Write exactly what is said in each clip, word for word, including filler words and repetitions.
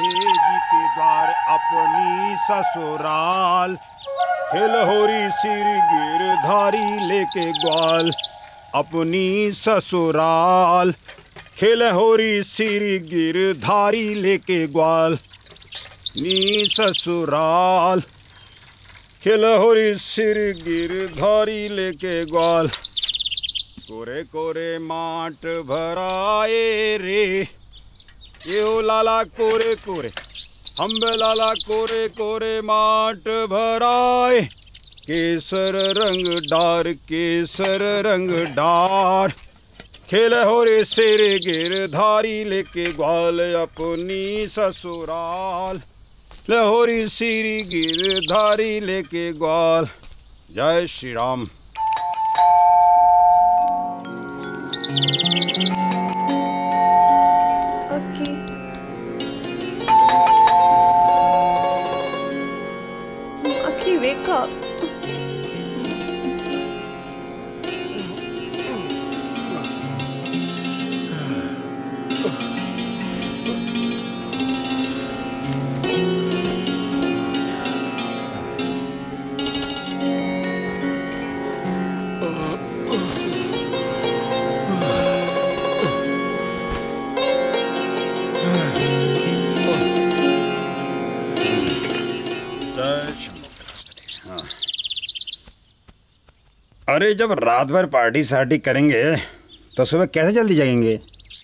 जी के द्वार अपनी ससुराल, खिलहोरी सिर गिरधारी लेके ग्वाल, अपनी ससुराल, खिलहोरी सिर गिरधारी लेके ग्वाल, नी ससुराल, खिलहोरी सिर गिरधारी लेके ग्वाल। कोरे कोरे माट भराए रे, ये ओ लाला कोरे कोरे, अम्बे लाला कोरे कोरे माट भराए, केसर रंग डार केसर रंग डार, खिलहोरी सिर गिरधारी लेके ग्वाल, अपनी ससुराल, लहोरी सिर गिरधारी लेके ग्वाल। जय Shri Ram. Okay. Okay, wake up. अरे जब रात भर पार्टी सार्टी करेंगे तो सुबह कैसे जल्दी जाएंगे?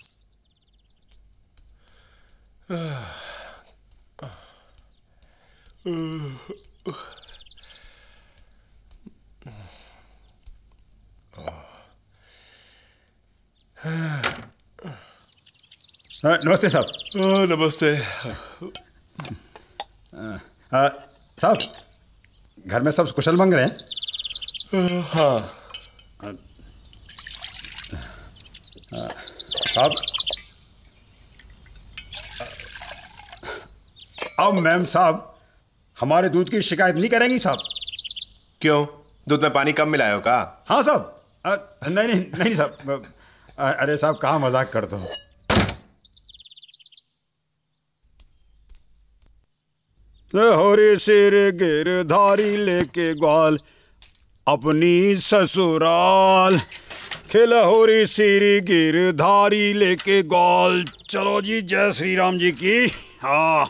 नमस्ते साहब। नमस्ते साहब, घर में सब कुशल मंगल हैं? हाँ साहब, अब मैम साहब हमारे दूध की शिकायत नहीं करेंगी साहब? क्यों, दूध में पानी कम मिलाए हो का? हाँ साहब। नहीं नहीं नहीं साहब, अरे साहब कहाँ मजाक करते हो। लहोरी सिर गिरधारी लेके ग्वाल, अपनी ससुराल, खिलहोरी सिर गिरधारी लेके ग्वाल। चलो जी, जय श्री राम जी की। हाँ।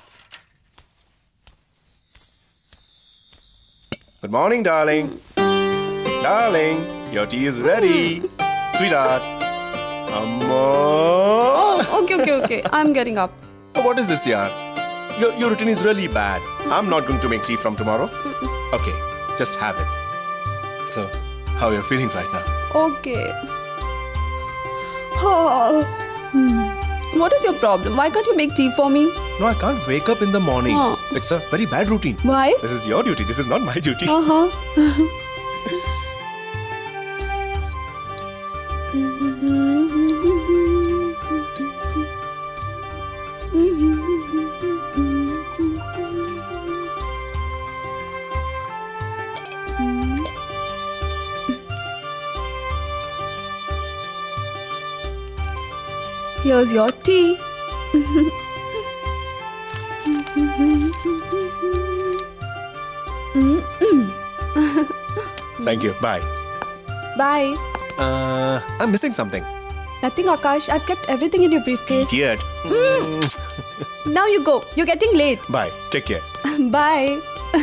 Good morning, darling. Darling, your tea is ready. Sweetheart. Amma. Oh, okay, okay, okay. I'm getting up. Oh, what is this, yaar? Your, your routine is really bad. I'm not going to make tea from tomorrow. Okay, just have it. So, how are you feeling right now? Okay. Oh. Hmm. What is your problem? Why can't you make tea for me? No, I can't wake up in the morning. Huh. It's a very bad routine. Why? This is your duty. This is not my duty. Uh-huh. Here's your tea. Thank you. Bye. Bye. Uh, I'm missing something. Nothing, Akash. I've kept everything in your briefcase. Idiot. Now you go. You're getting late. Bye. Take care. Bye.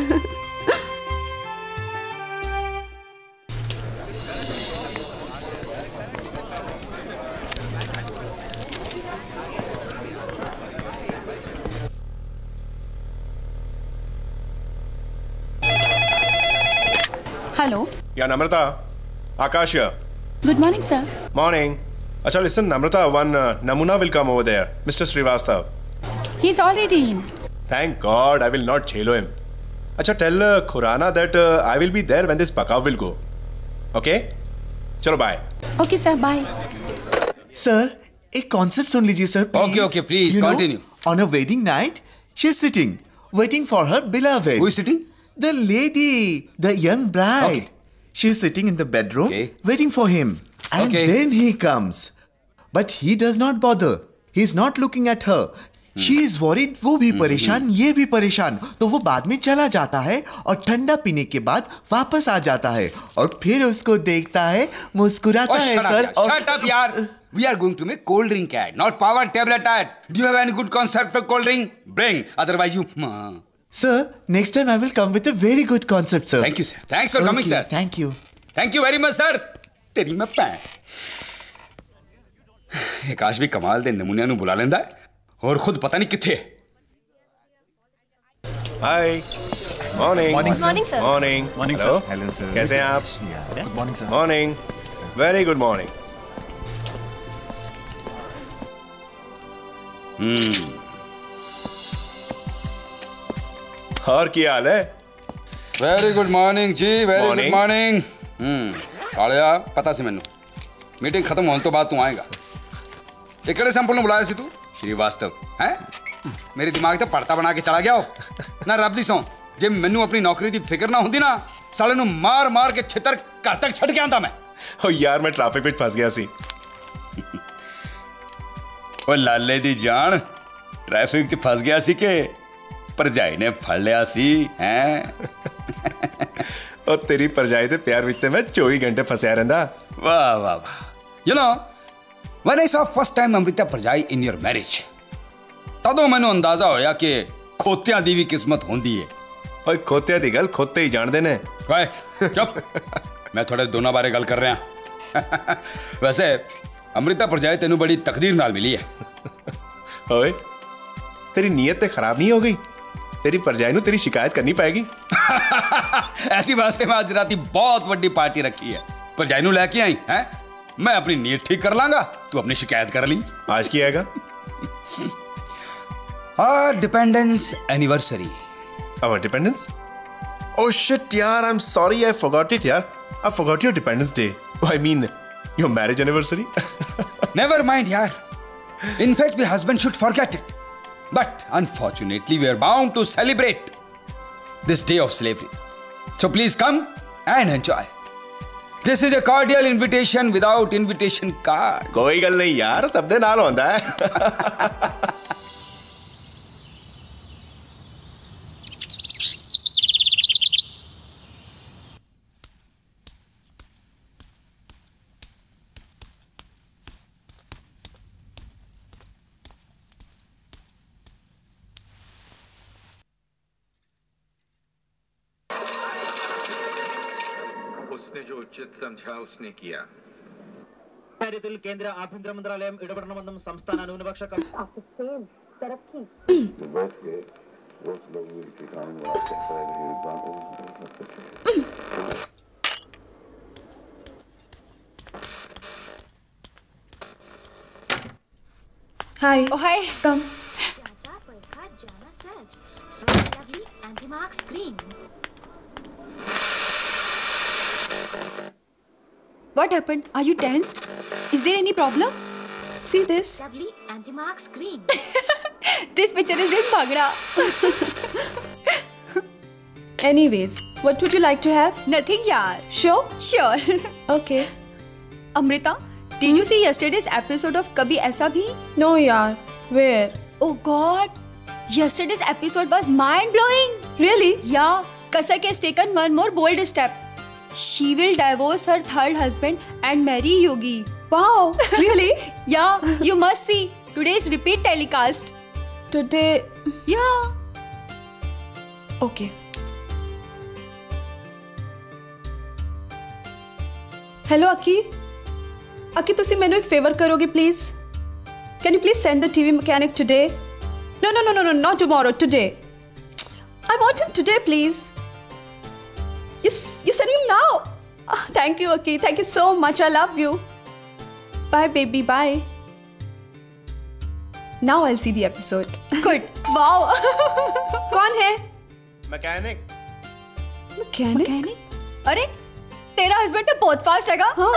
Hello. Yeah, Namrata. Akash here. Good morning, sir. Morning. Acha, listen, Namrata, one uh, Namuna will come over there. Mister Srivastav. He's already in. Thank God, I will not jailo him. Acha, tell uh, Khurana that uh, I will be there when this Pakav will go. Okay? Chalo, bye. Okay, sir. Bye. Sir, एक concept सुन लीजिए sir, please. Okay, okay, please, you continue. Know, on a wedding night, she's sitting, waiting for her beloved. Who is sitting? The lady, the young bride. Okay. She's sitting in the bedroom, Okay. waiting for him. And Okay. then he comes. But he does not bother. He's not looking at her. She is worried, वो भी परेशान, ये भी परेशान। तो वो बाद में चला जाता है और ठंडा पीने के बाद वापस आ जाता है और फिर उसको देखता है, मुस्कुराता है सर। Shut up, यार. We are going to make cold drink ad, not power tablet ad. Do you have any good concept for cold drink? Bring, otherwise you. Sir, next time I will come with a very good concept, sir. Thank you, sir. Thanks for coming, sir. Thank you. Thank you very much, sir. तेरी मैं पैं। ये काश भी कमाल दे नमूनिया नु बुला लेंदा है और खुद पता नहीं किथे। Hi. Morning. Morning, morning, sir. Morning. Morning, Hello. sir. Hello, sir. कैसे हैं आप? Good morning, sir. Morning. Very good morning. हम्म। और क्या हाल है? Very good morning जी, very Morning. good morning. हम्म, कालिया पता सी मैनू मीटिंग खत्म होने तो बाद तू आएगा। ये किहड़े सैंपल बुलाया सी तू? श्रीवास्तव हैं? मेरे दिमाग ते पड़ता बना के चला गया हो ना। रब दी सौं जे मैनू अपनी नौकरी दी फिक्र ना होंदी ना, साले नू मार मार के छितर घर तक छड़ के आंदा मैं। ओ यार मैं ट्रैफिक में फंस गया सी। ओ लाले दी जान, ट्रैफिक च फंस गया सी के भरजाई ने फड़ लिया सी हैं? और तेरी परजाई दे प्यार विच ते मैं चौबीस घंटे फंसया रहिंदा। वाह वाह वाह। You know, when I saw first time Amrita भरजाई in your marriage, तदों मैनू अंदाजा होया कि खोतियां दी भी किस्मत होंदी है। ओए खोतिया दी गल खोते ही जान देने। वाह चुप, मैं थोड़े दोनों बारे गल कर रहा। वैसे अमृता भरजाई तेनू बड़ी तकदीर नाल मिली है। ओए तेरी नीयत ते खराब नहीं हो गई? तेरी परजाई नू तेरी शिकायत करनी पड़ेगी। ऐसी वास्ते मैं आज राती बहुत बड़ी पार्टी रखी है। परजाई नू लेके आई हैं, मैं अपनी नीयत ठीक कर लांगा, तू अपनी शिकायत कर ली। आज की आएगा? हाँ, dependence anniversary. Our dependence? Oh shit, yaar, I'm sorry, I forgot it, yaar. I forgot your Dependence Day. Oh, I mean, your marriage anniversary. Never mind, yaar. In fact, the husband should forget it. But unfortunately, we are bound to celebrate this day of slavery. So please come and enjoy. This is a cordial invitation without invitation card. कोई गल नहीं यार, सब दे नाल होंदा है। उसने जो उचित समझा उसने किया। കാര്യത്തിൽ കേന്ദ്ര ആഭ്യന്തര മന്ത്രാലയം ഇടപെടണമെന്നും സംസ്ഥാന ന്യൂനപക്ഷ Hi. Oh, hi. Come. Anti-mark screen. What happened? Are you tensed? Is there any problem? See this? Lovely anti-mark screen. This picture is doing bhagra. Anyways, what would you like to have? Nothing, yaar. Sure? Sure. Okay. Amrita, did you see yesterday's episode of Kabhi Aisa Bhi? No, yaar. Where? Oh God. Yesterday's episode was mind-blowing. Really? Yeah. Kasak has taken one more bold step. She will divorce her third husband and marry Yogi. Wow. Really? Yeah, you must see today's repeat telecast. Today? Yeah. Okay. Hello, Aki. Aki, तुसी मैंने एक favour करोगे please? Can you please send the T V mechanic today? No, no, no, no, no, not tomorrow. Today. I want him today, please. Yes, you send him now. Oh, thank you, Aki. Thank you so much. I love you. Bye, baby. Bye. Now I'll see the episode. Good. Wow. कौन है? Mechanic. Mechanic? Mechanic? अरे तेरा husband तो बहुत fast हैगा। हाँ?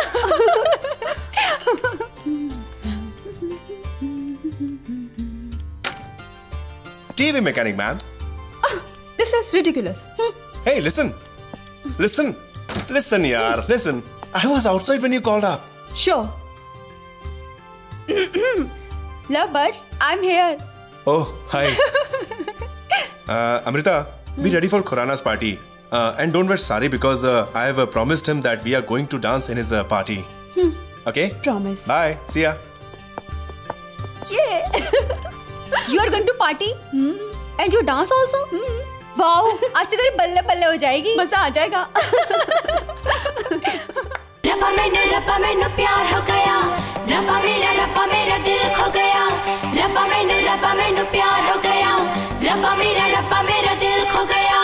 T V mechanic, ma'am. This is ridiculous. Hey, listen. Listen. Listen, yaar. Listen. I was outside when you called up. Sure. Lovebirds, I'm here. Oh, hi. uh, Amrita, be ready for Khurana's party. Uh, and don't wear sari because uh, I have uh, promised him that we are going to dance in his uh, party. Hmm. Okay? Promise. Bye. See ya. Yeah. You are going to party? Hmm. And you dance also? Hmm. Wow. आज से तेरी बल्ले बल्ले हो जाएगी. मजा आ जाएगा. रब्बा मैंने रब्बा मैंने प्यार हो गया. रब्बा मेरा रब्बा मेरा दिल खो गया. रब्बा मैंने रब्बा मैंने प्यार हो गया. रब्बा मेरा रब्बा मेरा दिल खो गया.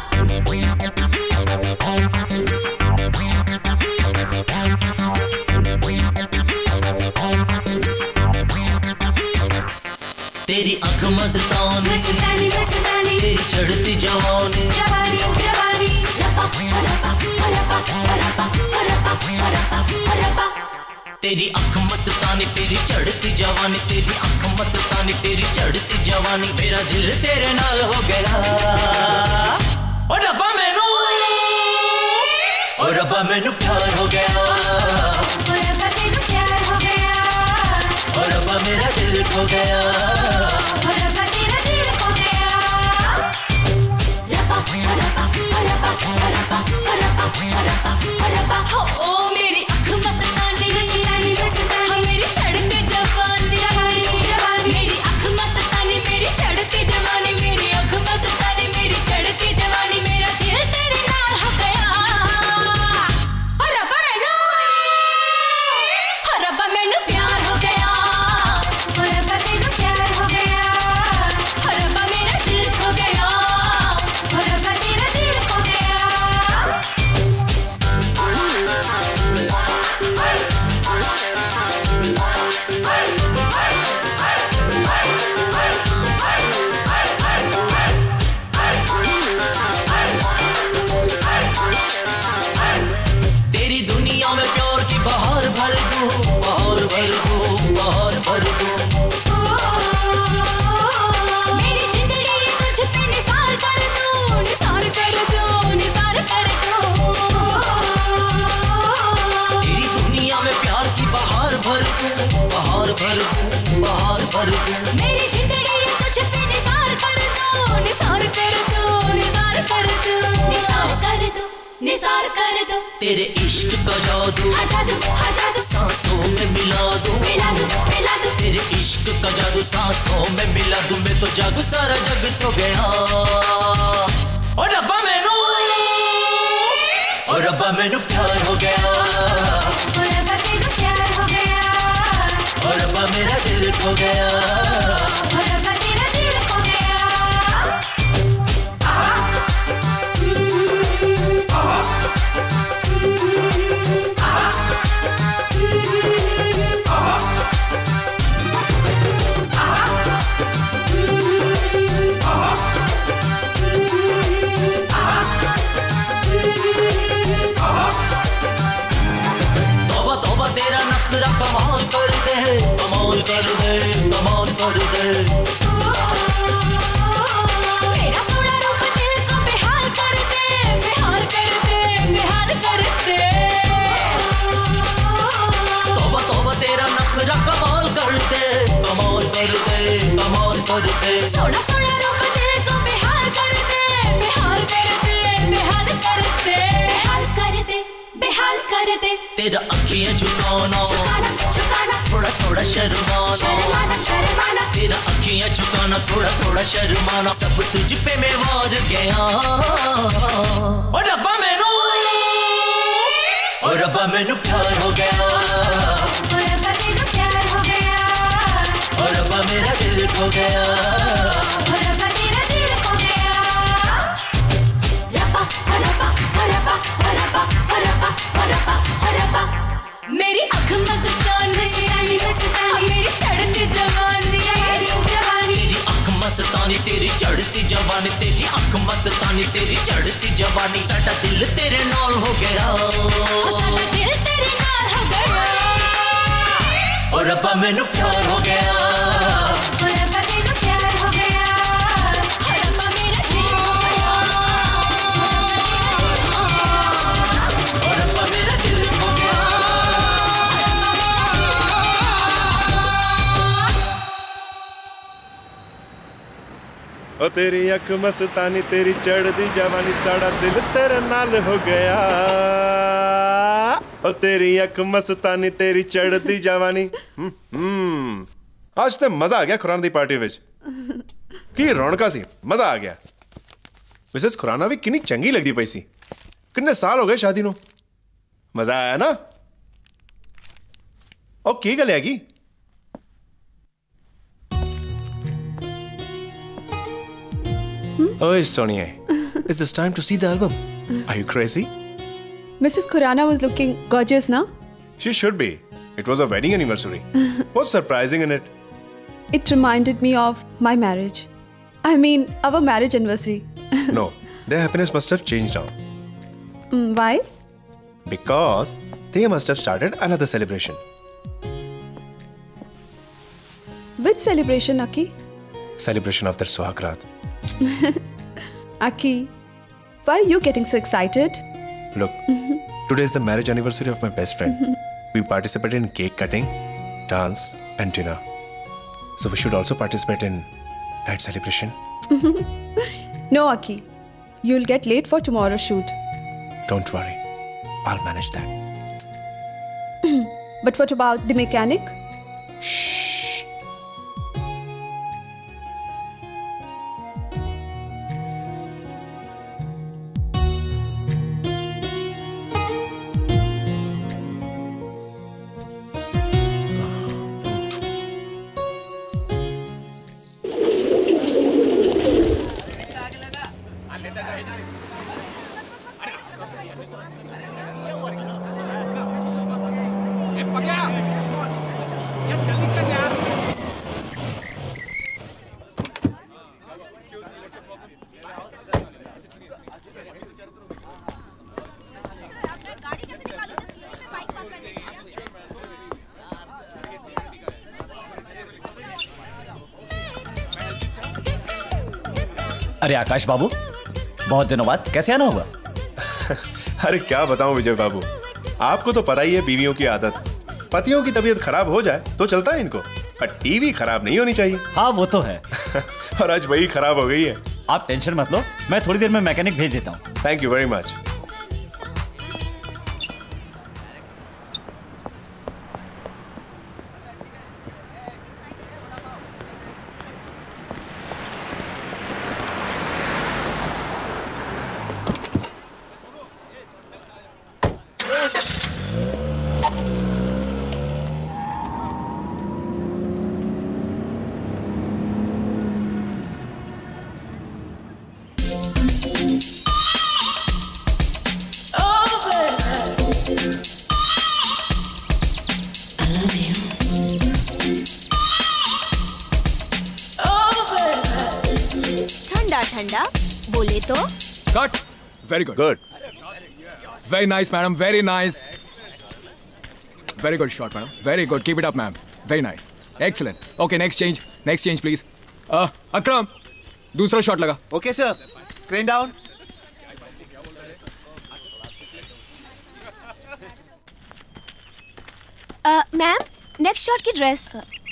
तेरी आँख मस्तानी मस्तानी मस्तानी तेरी चढ़ती जवानी जवानी जवानी रब्बा रब्बा रब्बा रब्बा रब्बा रब्बा तेरी आँख मस्तानी तेरी चढ़ती जवानी तेरी आँख मस्तानी तेरी चढ़ती जवानी मेरा दिल तेरे नाल हो गया. ओ रब्बा मैनू ओ रब्बा मैनू प्यार हो गया. ओ रब्बा तेनू प्यार हो गया. ओ रब्बा मेरा दिल खो गया. ओ रब्बा तेरा दिल खो गया. रब्बा रब्बा रब्बा रब्बा रब्बा रब्बा ओ मेरी आँख मस्तानी मस्तानी मस्तानी मेरी चढ़ती जवानी जवानी जवानी मेरी आँख मस्तानी मेरी चढ़ती जवानी मेरी आँख मस्तानी मेरी चढ़ती जवानी मेरा दिल तेरे नाल हो गया. ओ रब्बा मैनू ओ रब्बा मैनू प्यार हो गया. ओ रब्बा तेनू प्यार हो गया. ओ रब्बा मेरा दिल खो गया. ओ रब्बा तेरा दिल खो गया. तेरी दुनिया में प्यार की बहार भर दूं बहार भर दूं बहार भर दूं. मेरी जिंदड़ी तुझ पे निसार कर दूं निसार कर दूं निसार कर दूं. तेरी दुनिया में प्यार की बहार भर दूं बहार भर दूं बहार भर दूं. मेरी जिंदड़ी तुझ पे निसार कर दूं निसार कर दूं निसार कर दूं निसार कर दूं निसार कर दूं. तेरे इश्क का जादू हाँ जादू हाँ जादू सांसों में मिला दूं मिला दूं मिला दूं. तेरे इश्क का जादू सांसों में मिला दूं मैं तो जग सारा जग सो गया. ओ रब्बा मैनू ओ रब्बा मैनू प्यार हो गया. ओ रब्बा तेनू प्यार हो गया. ओ रब्बा मेरा दिल खो गया. ओ रब्बा तेरा दिल खो गया. तौबा तौबा तेरा नखरा कमाल कर दे कमाल कर दे कमाल कर दे. मेरा सोना रूप दिल को बेहाल कर दे बेहाल कर दे बेहाल कर दे. तौबा तौबा तेरा नखरा कमाल कर दे कमाल कर दे कमाल कर दे. सोना सोना रूप दिल को बेहाल कर दे बेहाल कर दे बेहाल कर दे बेहाल कर दे बेहाल कर दे. तेरा अखियां झुकाना झुकाना झुकाना थोड़ा थोड़ा शर्माना शर्माना शर्माना. तेरा अखियां झुकाना थोड़ा थोड़ा शर्माना सब तुझ पे मैं वार गया. ओ रब्बा मैनू ओ रब्बा मैनू प्यार हो गया. ओ रब्बा तेनू प्यार हो गया. ओ रब्बा मेरा दिल खो गया. ओ रब्बा तेरा दिल खो गया. रब्बा रब्बा रब्बा रब्बा रब्बा रब्बा रब्बा. मेरी आँख मस्तानी मस्तानी मस्तानी मेरी चढ़ती जवानी जवानी जवानी. तेरी आँख मस्तानी तेरी चढ़ती जवानी तेरी आँख मस्तानी तेरी चढ़ती जवानी. साडा दिल तेरे नाल हो गया. ओ साडा दिल तेरे नाल हो गया. ओ रब्बा मैनू प्यार हो गया. ओ रब्बा तेनू प्यार हो गया. ओ रब्बा मेरा दिल खो गया. ओ रब्बा मेरा दिल खो गया. ओ तेरी अख मस्तानी तेरी चढ़दी जवानी साड़ा दिल तेरे नाल हो गया ओ तेरी अख मस्तानी तेरी चढ़दी जवानी हम्म आज तो मजा आ गया खुराना दी पार्टी विच की रौनका सी मजा आ गया मिसेस खुराना भी कितनी चंगी लगदी पई सी कितने साल हो गए शादी नू मजा आया ना ओ की गल हैगी Oh, Sonia, is this time to see the album? Are you crazy? Missus Khurana was looking gorgeous, na? She should be. It was a wedding anniversary. What's surprising in it? It reminded me of my marriage. I mean, our marriage anniversary. No, their happiness must have changed now. Mm, why? Because they must have started another celebration. Which celebration, Aki? Celebration of their Suhagrat. Aki, why are you getting so excited? Look, today is the marriage anniversary of my best friend. We participated in cake cutting, dance and dinner. So we should also participate in night celebration. No, Aki. You'll get late for tomorrow's shoot. Don't worry. I'll manage that. But what about the mechanic? अरे आकाश बाबू, बहुत दिनों बाद कैसे आना हुआ? अरे क्या बताऊं विजय बाबू, आपको तो पता ही है बीवियों की आदत। पतियों की तबीयत खराब हो जाए तो चलता है इनको, पर टीवी खराब नहीं होनी चाहिए। हाँ वो तो है। और आज वही खराब हो गई है। आप टेंशन मत लो, मैं थोड़ी देर में मैकेनिक भेज देता हूँ। Thank you very much. ठंडा बोले तो cut very good good very nice madam very nice very good shot madam very good keep it up ma'am very nice excellent okay next change next change please Akram दूसरा shot लगा okay sir crane down ma'am next shot की dress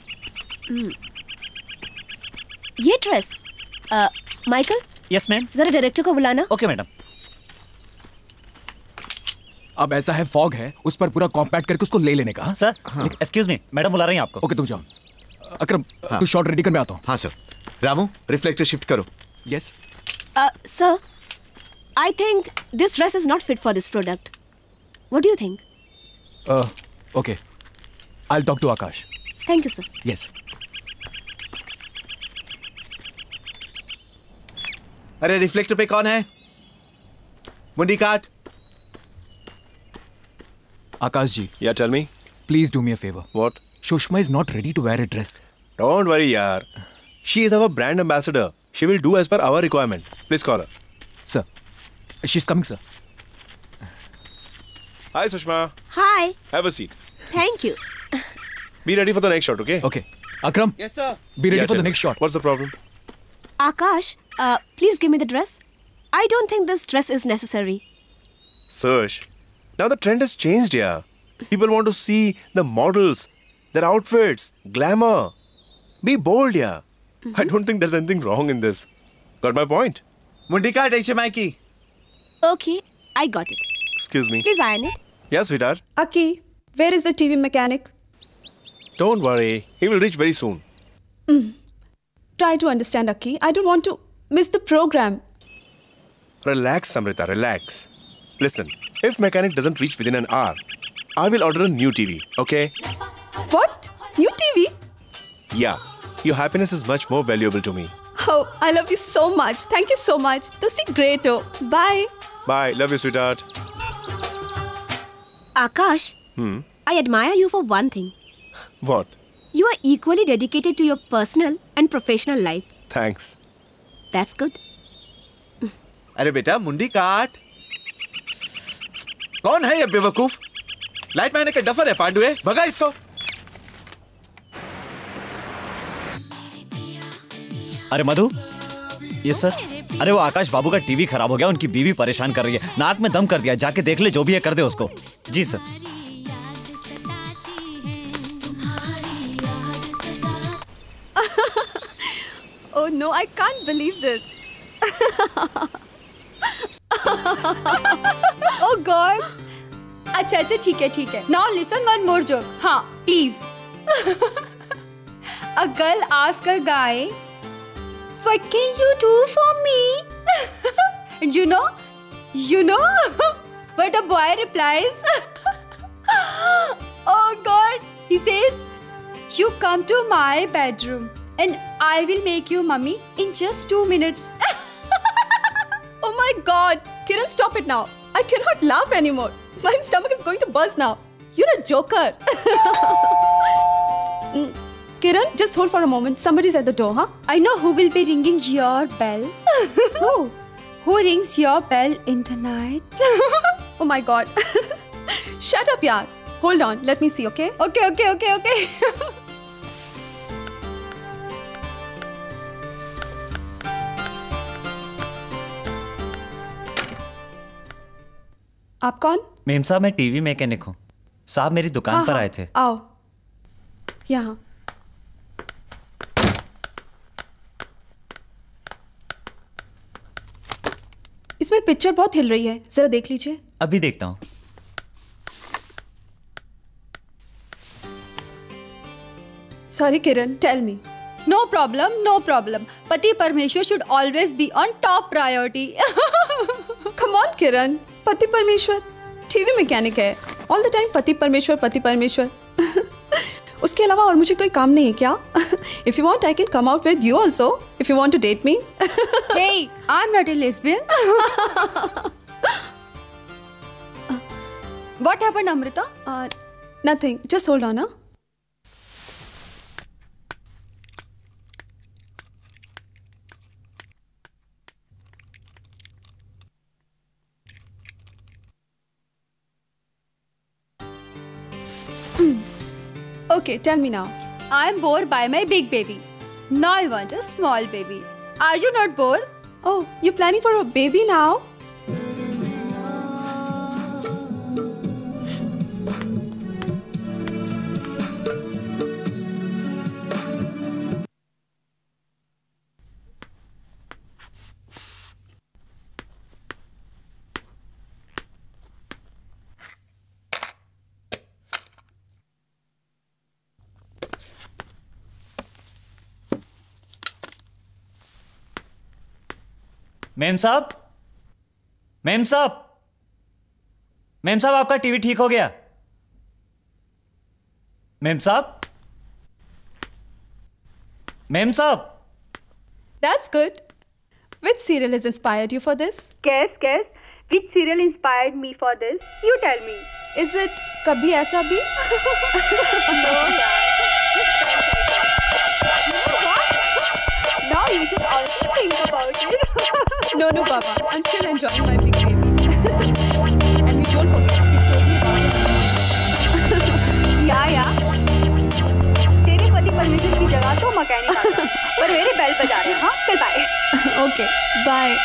ये dress Michael yes ma'am जरा director को बुलाना okay madam अब ऐसा है फॉग है उस पर पूरा कॉम्पैक्ट करके उसको ले लेने का सर एक्सक्यूज मी मैडम बुला रही हैं आपको ओके तुम जाओ अकरम हाँ. तू शॉट रेडी कर मैं आता हूँ हाँ सर रामू रिफ्लेक्टर शिफ्ट करो yes sir I think this dress is not fit for this product what do you think okay I will talk to Akash thank you sir yes अरे रिफ्लेक्टर पे कौन है मुंडी काट आकाश जी yeah tell me please do me a favor what Sushma is not ready to wear a dress don't worry yaar she is our brand ambassador she will do as per our requirement please call her sir she's coming sir hi Sushma hi have a seat thank you be ready for the next shot okay okay Akram yes sir be ready yeah, for the next shot what's the problem Akash uh, please give me the dress I don't think this dress is necessary Sush now the trend has changed yeah people want to see the models their outfits glamour be bold yeah mm-hmm. I don't think there's anything wrong in this Got my point? मुंडी काट ऐसे Mikey. Okay, I got it. Excuse me. Please iron it. Yeah, sweetheart. Aki, where is the T V mechanic? Don't worry. He will reach very soon. Mm. Try to understand, Aki. I don't want to miss the program. Relax, Samrita, relax. Listen, if mechanic doesn't reach within an hour, I will order a new T V, okay? What? New T V? Yeah. Your happiness is much more valuable to me. Oh, I love you so much. Thank you so much. Tusi great ho. Bye. Bye. Love you, sweetheart. Akash, Hmm. I admire you for one thing. What? You are equally dedicated to your personal and professional life. Thanks. That's good. अरे बेटा मुंडी काट. कौन है ये बेवकूफ? Light man के duffer है पांडु है. भगा इसको. अरे मधु, ये सर. अरे वो आकाश बाबू का टीवी खराब हो गया, उनकी बीवी परेशान कर रही है. नाक में दम कर दिया. जाके देख ले, जो भी है कर दे उसको. जी sir. Oh no, I can't believe this. Oh God. अच्छा अच्छा ठीक है ठीक है. Now listen one more joke. हाँ please. A girl asks a guy, "What can you do for me?" And you know, you know, but a boy replies, "Oh God." He says, "You come to my bedroom and I will make you mummy in just two minutes." Oh my God. Kiran, stop it now. I cannot laugh anymore. My stomach is going to burst now. You're a joker. Mm. Kiran, just hold for a moment. Somebody's at the door, huh? I know who will be ringing your bell. Who? Who rings your bell in the night? Oh my God. Shut up, yaar. Hold on. Let me see, okay? Okay, okay, okay, okay. आप कौन? Ma'am साहब, मैं TV mechanic हूँ. साहब मेरी दुकान हाँ, पर हाँ, आए थे. आओ. यहाँ. इसमें पिक्चर बहुत हिल रही है, जरा देख लीजिए. अभी देखता हूँ. Sorry, Kiran. Tell me. No problem, no problem. Pati Parmeshwar should always be on top priority. Come on, Kiran. पति परमेश्वर टीवी मैकेनिक है. All the time पति परमेश्वर पति परमेश्वर. उसके अलावा और मुझे कोई काम नहीं है क्या? If you want, I can come out with you also. If you want to date me. Hey, I'm not a lesbian. What happened, Amrita? Uh, nothing. Just hold on, huh? Okay, tell me now. I'm bored by my big baby. Now I want a small baby. Are you not bored? Oh, you're planning for a baby now? Memsahib, memsahib, memsahib, आपका TV ठीक हो गया. Ma'am साहब, ma'am साहब. That's good. Which serial has inspired you for this? Guess, guess. Which serial inspired me for this? You tell me. Is it Kabhi Aisa Bhi? No, yaar. Now you should also think about it. No, no, Baba. I'm still enjoying my big baby. And we don't forget, you told me about it. Yeah, yeah. तेरे पति परमेश्वर की जगह तो mechanic आता, पर मेरे bell बजा रहे हैं. हाँ, चल बाय. Okay, bye.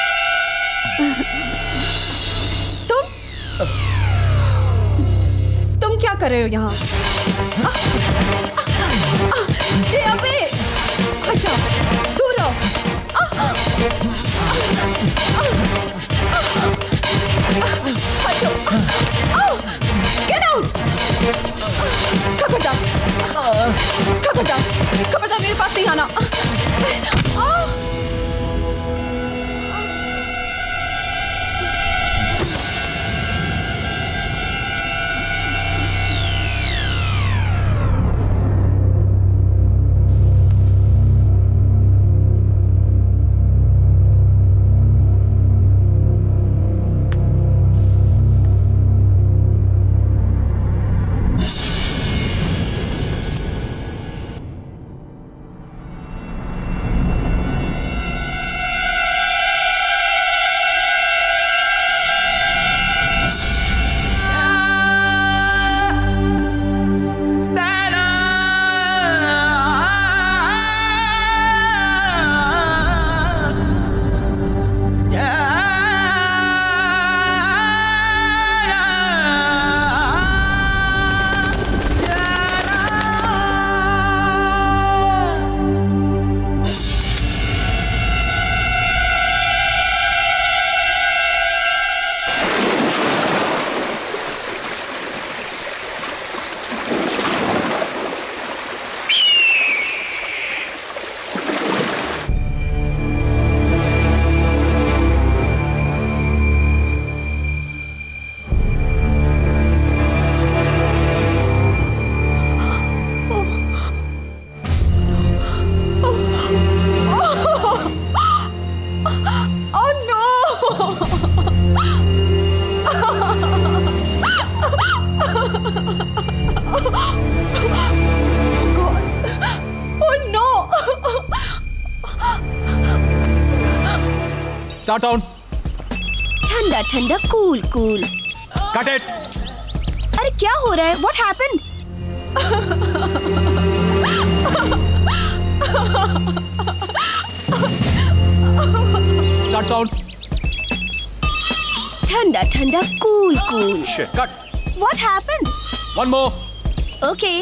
तुम तुम क्या कर रहे हो यहाँ? Stay away. अच्छा, दूर रहो. आना। Start down. ठंडा ठंडा कूल कूल. Cut it. अरे क्या हो रहा है? What happened? Start down. ठंडा ठंडा cool cool. Shit. Cut. What happened? One more. Okay.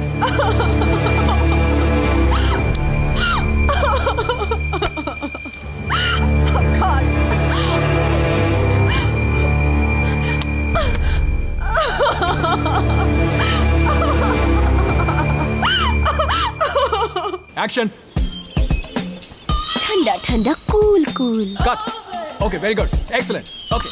Action. ठंडा ठंडा cool cool. Cut. Okay, very good. Excellent. Okay.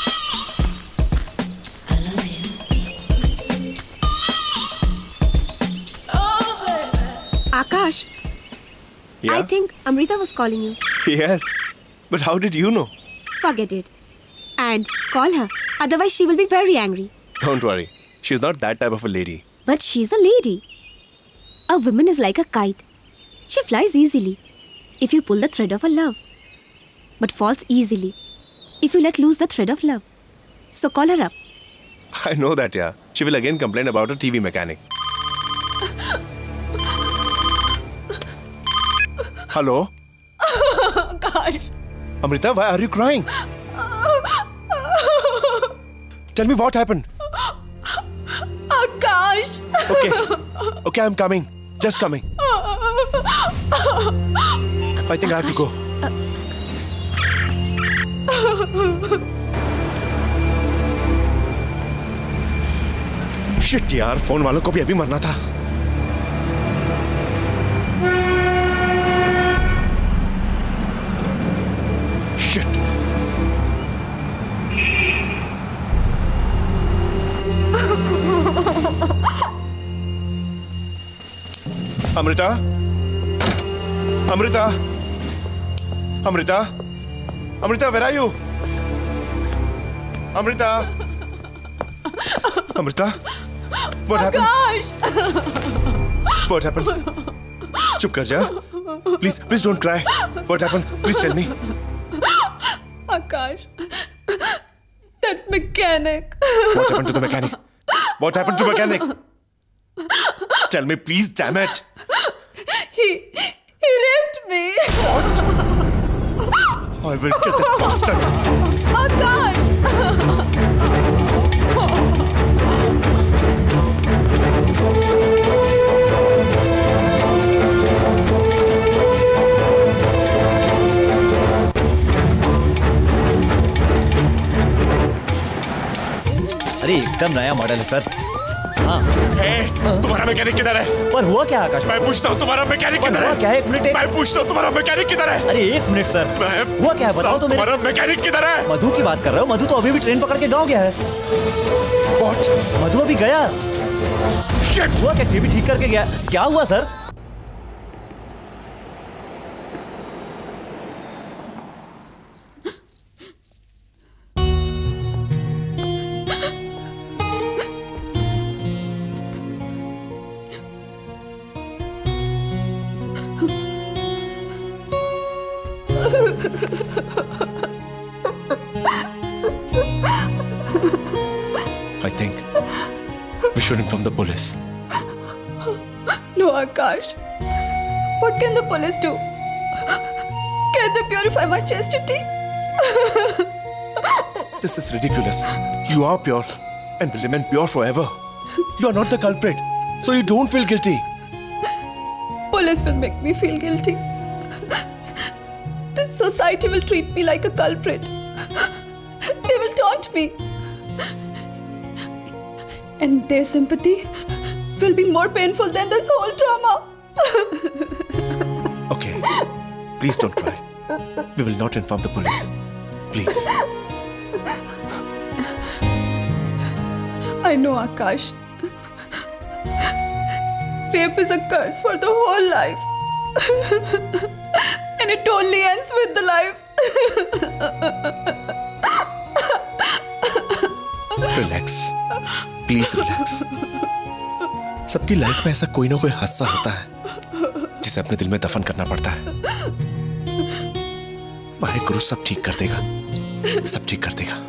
Akash. Yeah? I think Amrita was calling you. Yes. But how did you know? Forget it. And call her. Otherwise she will be very angry. Don't worry. She's not that type of a lady. But she's a lady. A woman is like a kite. She flies easily if you pull the thread of her love, but falls easily if you let loose the thread of love. So call her up. I know that, yeah. She will again complain about a T V mechanic. Hello? Gosh. Amrita, why are you crying? Tell me what happened. Akash. Okay. Okay, I'm coming. Just coming. I think Akash, I have to go. Uh... Shit यार, phone वालों को भी अभी मरना था. Shit. Amrita? Amrita? Amrita? Amrita, where are you? Amrita? Amrita? What happened? What happened? Chup kar ja. Please, please don't cry. What happened? Please tell me. Akash, that mechanic. What happened to the mechanic? What happened to mechanic? Tell me, please, damn it. He, he raped me. What? I will kill that bastard. Akash. अरे एकदम नया model है sir. हाँ। तुम्हारा mechanic किधर है? पर हुआ क्या आकाश? मैं पूछता हूँ तुम्हारा मैकेनिक पर किधर हुआ है? क्या है? एक मिनट एक... मैं पूछता हूँ तुम्हारा मैकेनिक किधर है? अरे एक मिनट सर, हुआ क्या है बताओ तो मेरे। तुम्हारा मैकेनिक किधर है? मधु की बात कर रहे हो? मधु तो अभी भी ट्रेन पकड़ के गाँव गया है। What? मधु अभी गया। हुआ क्या? टीवी ठीक करके गया। क्या हुआ sir? I think we should inform the police. No, Akash. What can the police do? Can they purify my chastity? This is ridiculous. You are pure and will remain pure forever. You are not the culprit, so you don't feel guilty. Police will make me feel guilty. This society will treat me like a culprit. They will taunt me. And their sympathy will be more painful than this whole drama. Okay, please don't cry. We will not inform the police. Please. I know, Akash. Rape is a curse for the whole life. And it only ends with the life. Relax. Please relax. सबकी life में ऐसा कोई ना कोई हादसा होता है जिसे अपने दिल में दफन करना पड़ता है। वाहेगुरु सब ठीक कर देगा, सब ठीक कर देगा।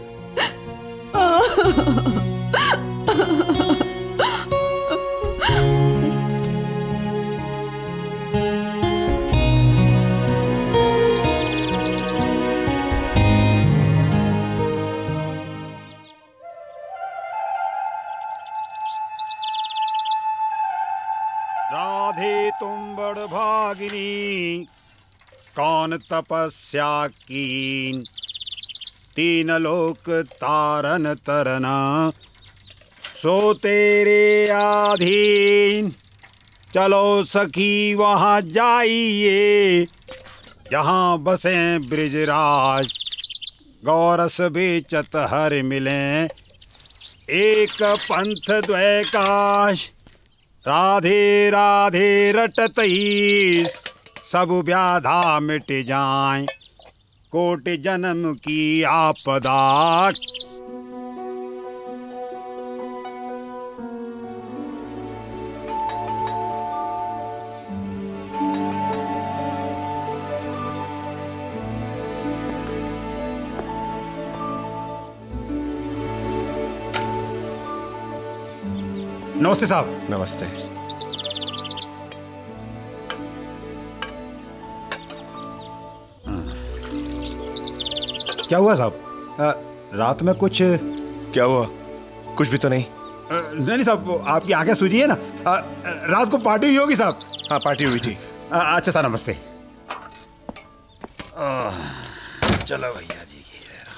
राधे तुम बड़ भागिनी, कौन तपस्या कीन, तीन लोक तारन तरना, सो तेरे आधीन। चलो सखी वहाँ जाइए जहाँ बसे ब्रिजराज, गौरस बेचत हर मिले एक पंथ द्वैकाश। राधे राधे रटतई सब व्याधा मिट जाए, कोटि जन्म की आपदा। नमस्ते साहब। नमस्ते। क्या हुआ साहब? रात में कुछ? क्या हुआ? कुछ भी तो नहीं। आ, नहीं नहीं साहब, आपकी आंखें सूजी है ना। आ, रात को पार्टी हुई होगी साहब। हाँ पार्टी हुई थी। आ, अच्छा साहब नमस्ते। चलो भैया जी की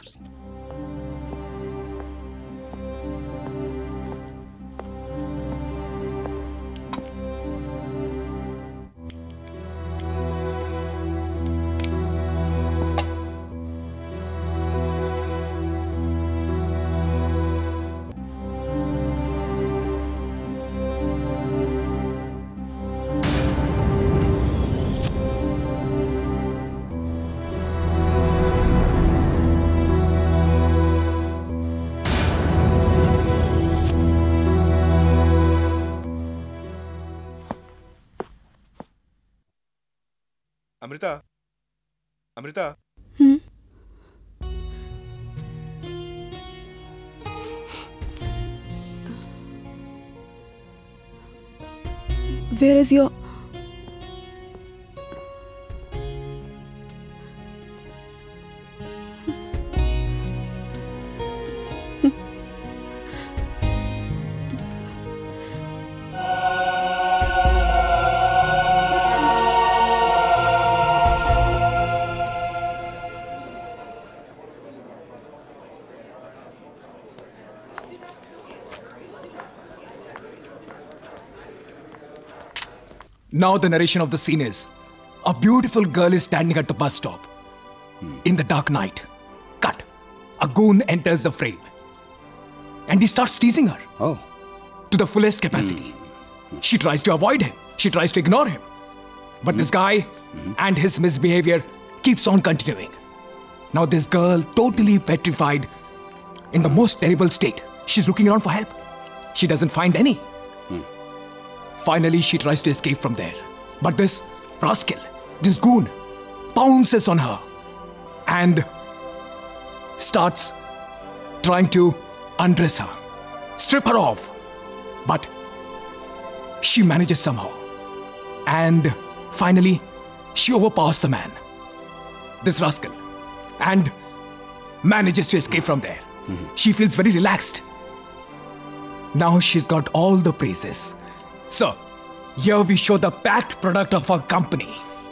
Amrita, Amrita. Hmm. Where is your? Now the narration of the scene is, a beautiful girl is standing at the bus stop. In the dark night, cut. A goon enters the frame. And he starts teasing her. Oh. To the fullest capacity. She tries to avoid him. She tries to ignore him. But this guy and his misbehavior keeps on continuing. Now this girl, totally petrified, in the most terrible state. She's looking around for help. She doesn't find any. Finally, she tries to escape from there. But this rascal, this goon, pounces on her and starts trying to undress her, strip her off. But she manages somehow. And finally, she overpowers the man, this rascal, and manages to escape from there. She feels very relaxed. Now she's got all the praises. So, here we show the packed product of our company.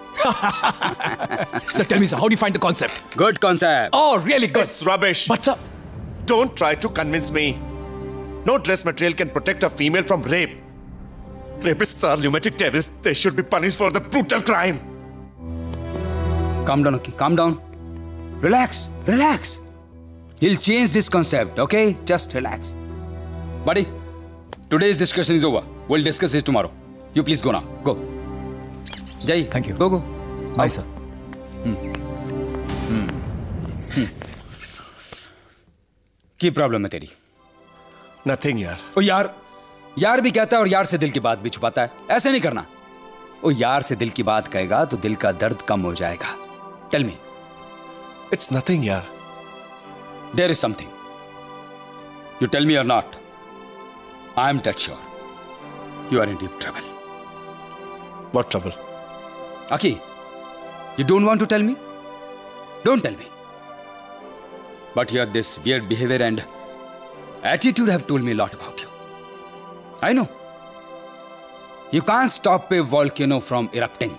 So tell me, sir, how do you find the concept? Good concept. Oh, really good. It's rubbish. But sir, don't try to convince me. No dress material can protect a female from rape. Rapists are lunatic devils. They should be punished for the brutal crime. Calm down, okay? Calm down. Relax, relax. He'll change this concept, okay? Just relax. Buddy, today's discussion is over. We'll discuss it tomorrow. You please go now. Go. Jai. Thank you. Go, go. Bye, sir. Hmm. Hmm. Hmm. क्या problem है तेरी? Nothing, यार. ओ यार, यार भी कहता है और यार से दिल की बात भी छुपाता है. ऐसे नहीं करना. ओ यार से दिल की बात कहेगा तो दिल का दर्द कम हो जाएगा. Tell me. It's nothing, यार. There is something. You tell me or not. I am dead sure. You are in deep trouble. What trouble? Aki, you don't want to tell me? Don't tell me. But here this weird behavior and attitude have told me a lot about you. I know. You can't stop a volcano from erupting.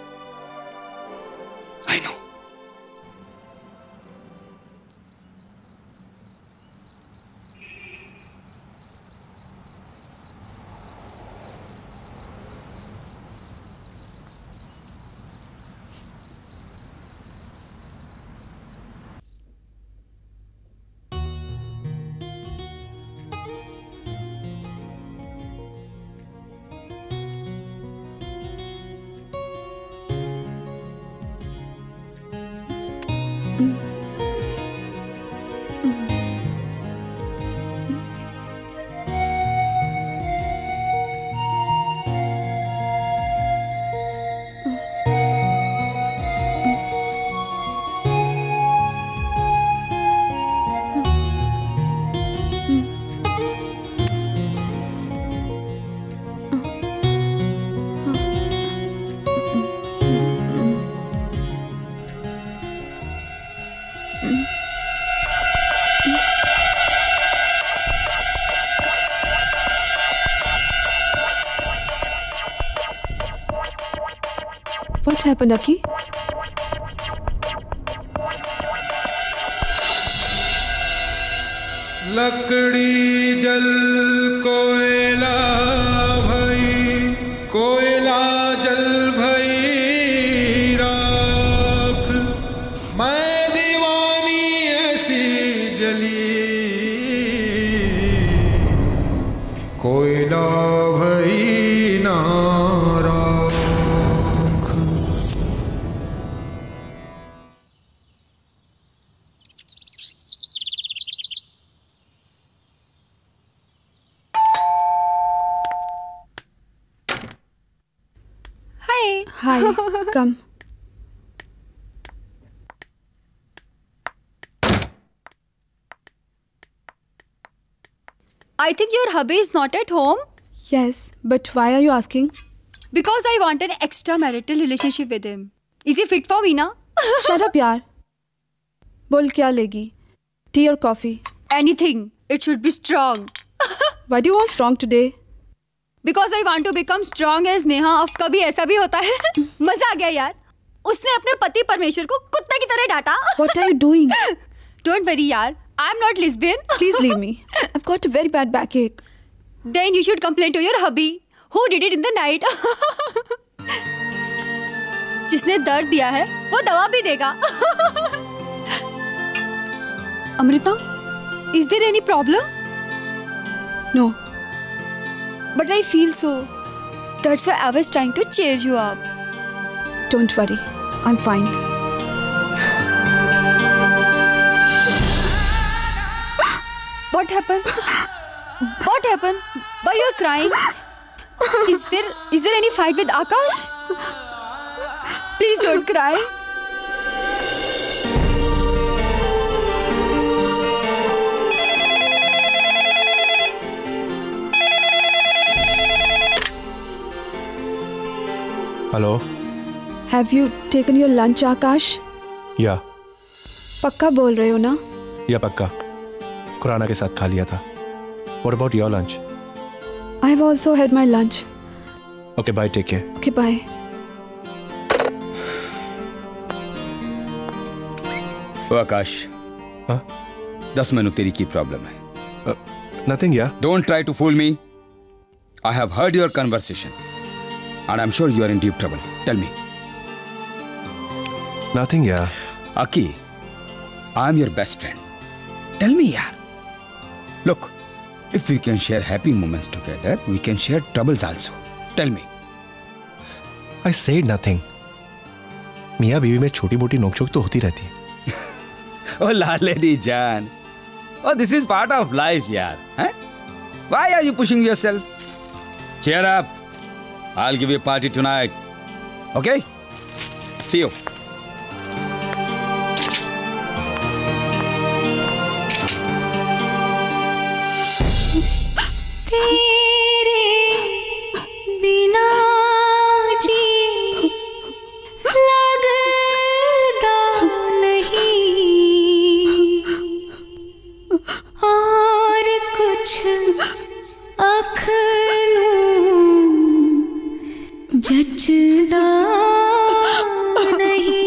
I know. What happened, Aki? लकड़ी जल कोयला भई कोयला जल भई राख मैं दीवानी ऐसी जली कोयला भई ना Hi, come. I think your hubby is not at home. Yes, but why are you asking? Because I want an extramarital relationship with him. Is he fit for me, na? Shut up, yaar. Bol kya legi? Tea or coffee? Anything. It should be strong. Why do you want strong today? Because I want to become strong as Neha. अब कभी ऐसा भी होता है? मजा आ गया यार. उसने अपने पति परमेश्वर को कुत्ते की तरह डांटा. What are you doing? Don't worry यार. I'm not lesbian. Please leave me. I've got a very bad backache. Then you should complain to your hubby. Who did it in the night? जिसने दर्द दिया है वो दवा भी देगा। Amrita, is there any problem? No, but I feel so, that's why I was trying to cheer you up. Don't worry, I am fine. What happened? What happened? Why you're crying? Is there is there any fight with Akash? Please don't cry. Hello. Have you taken your lunch, Akash? या पक्का बोल रहे हो ना? या पक्का, खुराना के साथ खा लिया था। What about your lunch? I have also had my lunch. Okay, bye, take care. Okay, bye. ओ आकाश, हाँ? दस मिनट तेरी की प्रॉब्लम है? Nothing, yeah. Don't try to fool me. I have heard your conversation, and I'm sure you are in deep trouble. Tell me. Nothing, yeah. Aki, I'm your best friend. Tell me, yaar. Look, if we can share happy moments together, we can share troubles also. Tell me. I said nothing. मियाँ बीवी में छोटी मोटी नोकझोंक तो होती रहती है। Oh, Laledi Jan. Oh, this is part of life, yaar. Huh? Why are you pushing yourself? Cheer up. I'll give you a party tonight. Okay? See you. तेरे बिना जी लगता नहीं, और कुछ अखनू जचदा नहीं।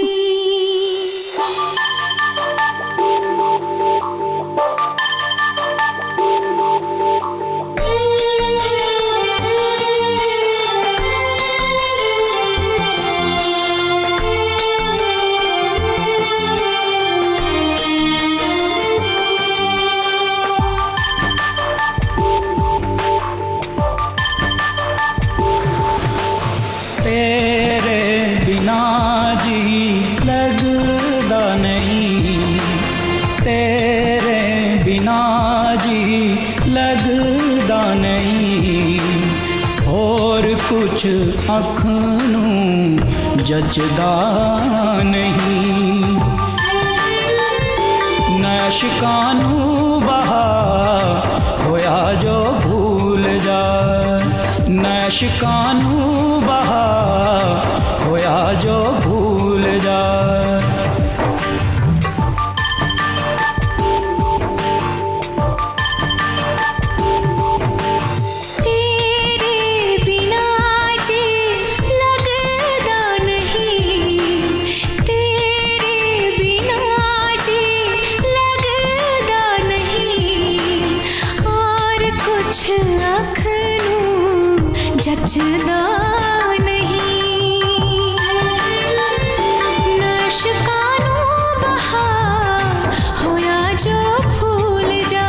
तेरे बिना जी लगदा नहीं, तेरे बिना जी लगदा नहीं, और कुछ अखनू जचदा नहीं। नशकानू बहा होया जो भूल जा, नशकानू बहा होया जो भूल जा। तेरे बिना जी लगदा नहीं, तेरे बिना जी लगदा नहीं, और कुछ अखनू जचदा नहीं। नशकानू बहा होया जो भूल जा,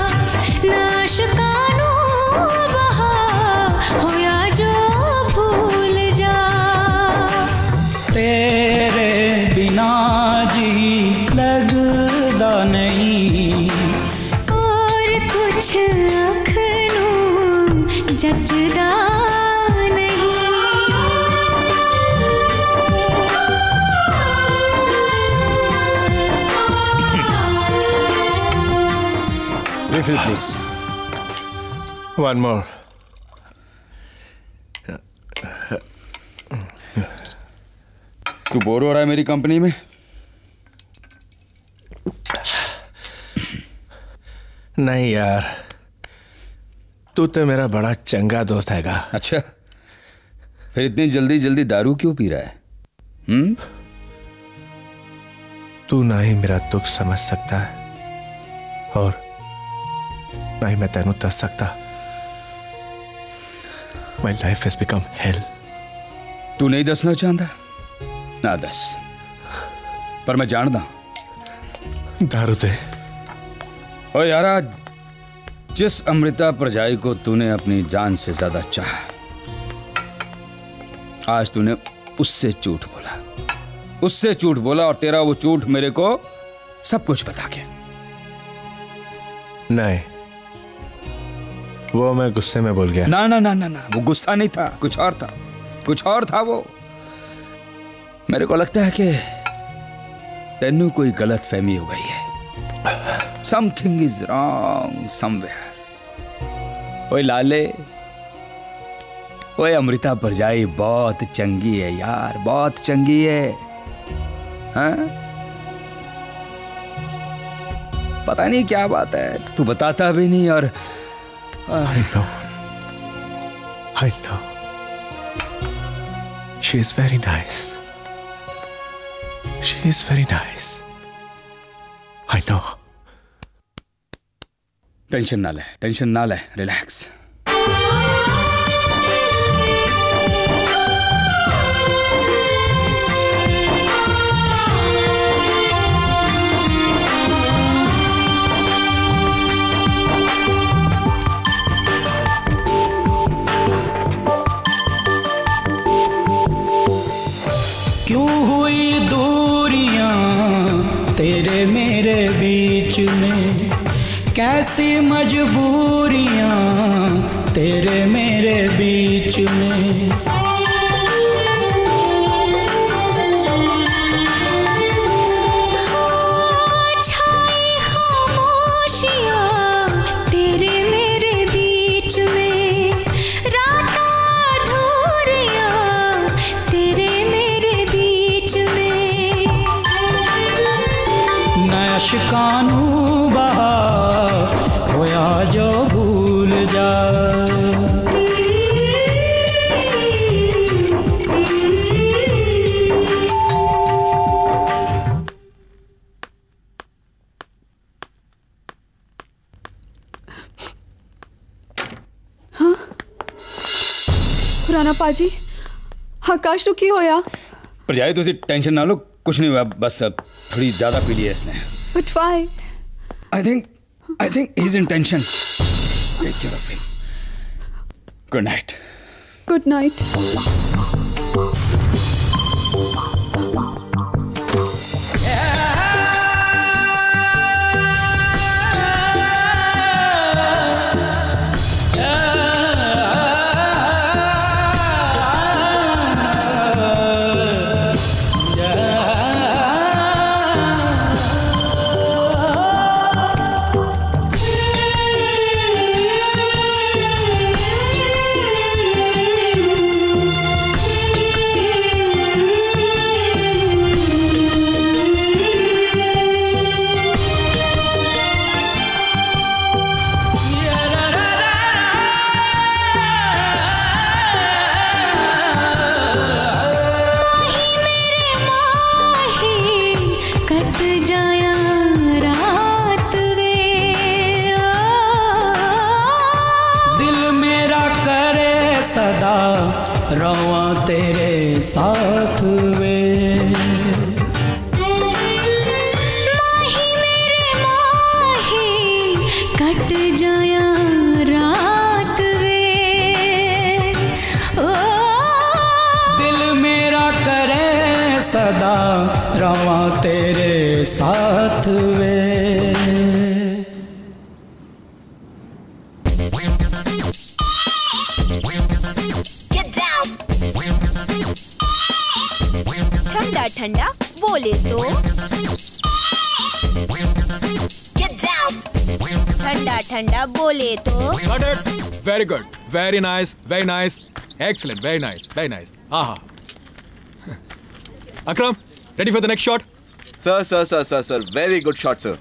नशकानू बहा होया जो भूल जा। तेरे बिना जी लगदा नहीं, और कुछ अखनू जचदा Refill, please. One more. तू बोर हो रहा है मेरी कंपनी में? नहीं यार, तू तो मेरा बड़ा चंगा दोस्त हैगा। अच्छा, फिर इतनी जल्दी जल्दी दारू क्यों पी रहा है? हम्म? तू ना ही मेरा दुख समझ सकता है और ना ही मैं तेनू दस सकता। My life has become hell. तू तू नहीं दसना चाहता ना दस, पर मैं जानदा दारू दे। ओ यारा, जिस अमृता परजाई को तूने अपनी जान से ज्यादा चाहा, आज तूने उससे झूठ बोला, उससे झूठ बोला, और तेरा वो झूठ मेरे को सब कुछ बता गया। नहीं, वो मैं गुस्से में बोल गया। ना ना ना ना ना, वो गुस्सा नहीं था, कुछ और था, कुछ और था वो। मेरे को लगता है कि तेनू कोई गलत फहमी हो गई है। Something is wrong somewhere. ओए लाले, ओए अमृता परजाई बहुत चंगी है यार, बहुत चंगी है। हाँ? पता नहीं क्या बात है, तू बताता भी नहीं। और I know, I know. She is very nice. She is very nice. I know. Tension ना ले, टेंशन ना ले, रिलैक्स। क्यों हुई दूरियां तेरे मेरे बीच में, कैसी मजबूरियां तेरे मेरे बीच में। छाई खामोशियां तेरे मेरे बीच में, रातां अधूरियां तेरे मेरे बीच में। नया शिकानू बहा होया जो भूल जा। हाँ खुराना पाजी, आकाश नु की होया? परजाई तुसी टेंशन ना लो, कुछ नहीं हुआ, बस अब थोड़ी ज्यादा पी ली है इसने। But why? I think, I think he's in tension. Take care of him. Good night. Good night. रवा तेरे साथ वे। माही मेरे माही कट जाया रात वे। ओ दिल मेरा करे सदा रवा तेरे साथ वे। ठंडा ठंडा बोले तो ठंडा ठंडा बोले तो। Very good, very nice, very nice, excellent, very nice, very nice. आहा। Akram, ready for the next shot? Sir, sir, sir, sir, sir. Very good shot, sir.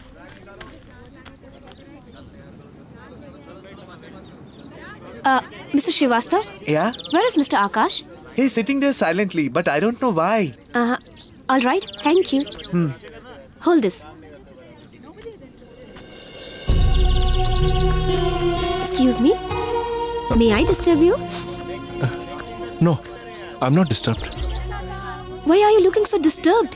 Uh, Mister Srivastav? Yeah? Where is Mister Akash? He's sitting there silently, but I don't know why. Uh, all right, thank you. Hmm. Hold this. Excuse me? May I disturb you? No, I'm not disturbed. Why are you looking so disturbed?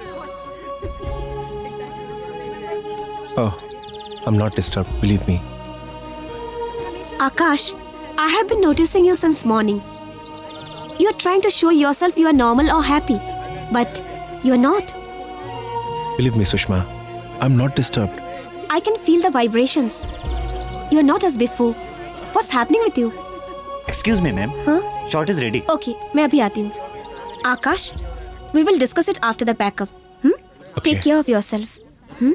Oh, I'm not disturbed, believe me. Akash, I have been noticing you since morning. You are trying to show yourself you are normal or happy, but you are not. Believe me, Sushma, I'm not disturbed. I can feel the vibrations. You are not as before. What's happening with you? Excuse me, ma'am. Huh? Shot is ready. Okay, मैं अभी आती हूँ. Akash, we will discuss it after the backup. Hmm? Okay. Take care of yourself. Hmm?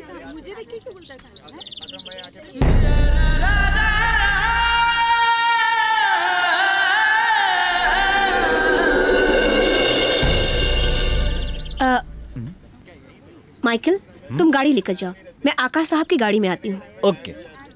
Uh, Michael, तुम गाड़ी लेकर जाओ. मैं आकाश साहब की गाड़ी में आती हूँ. Okay.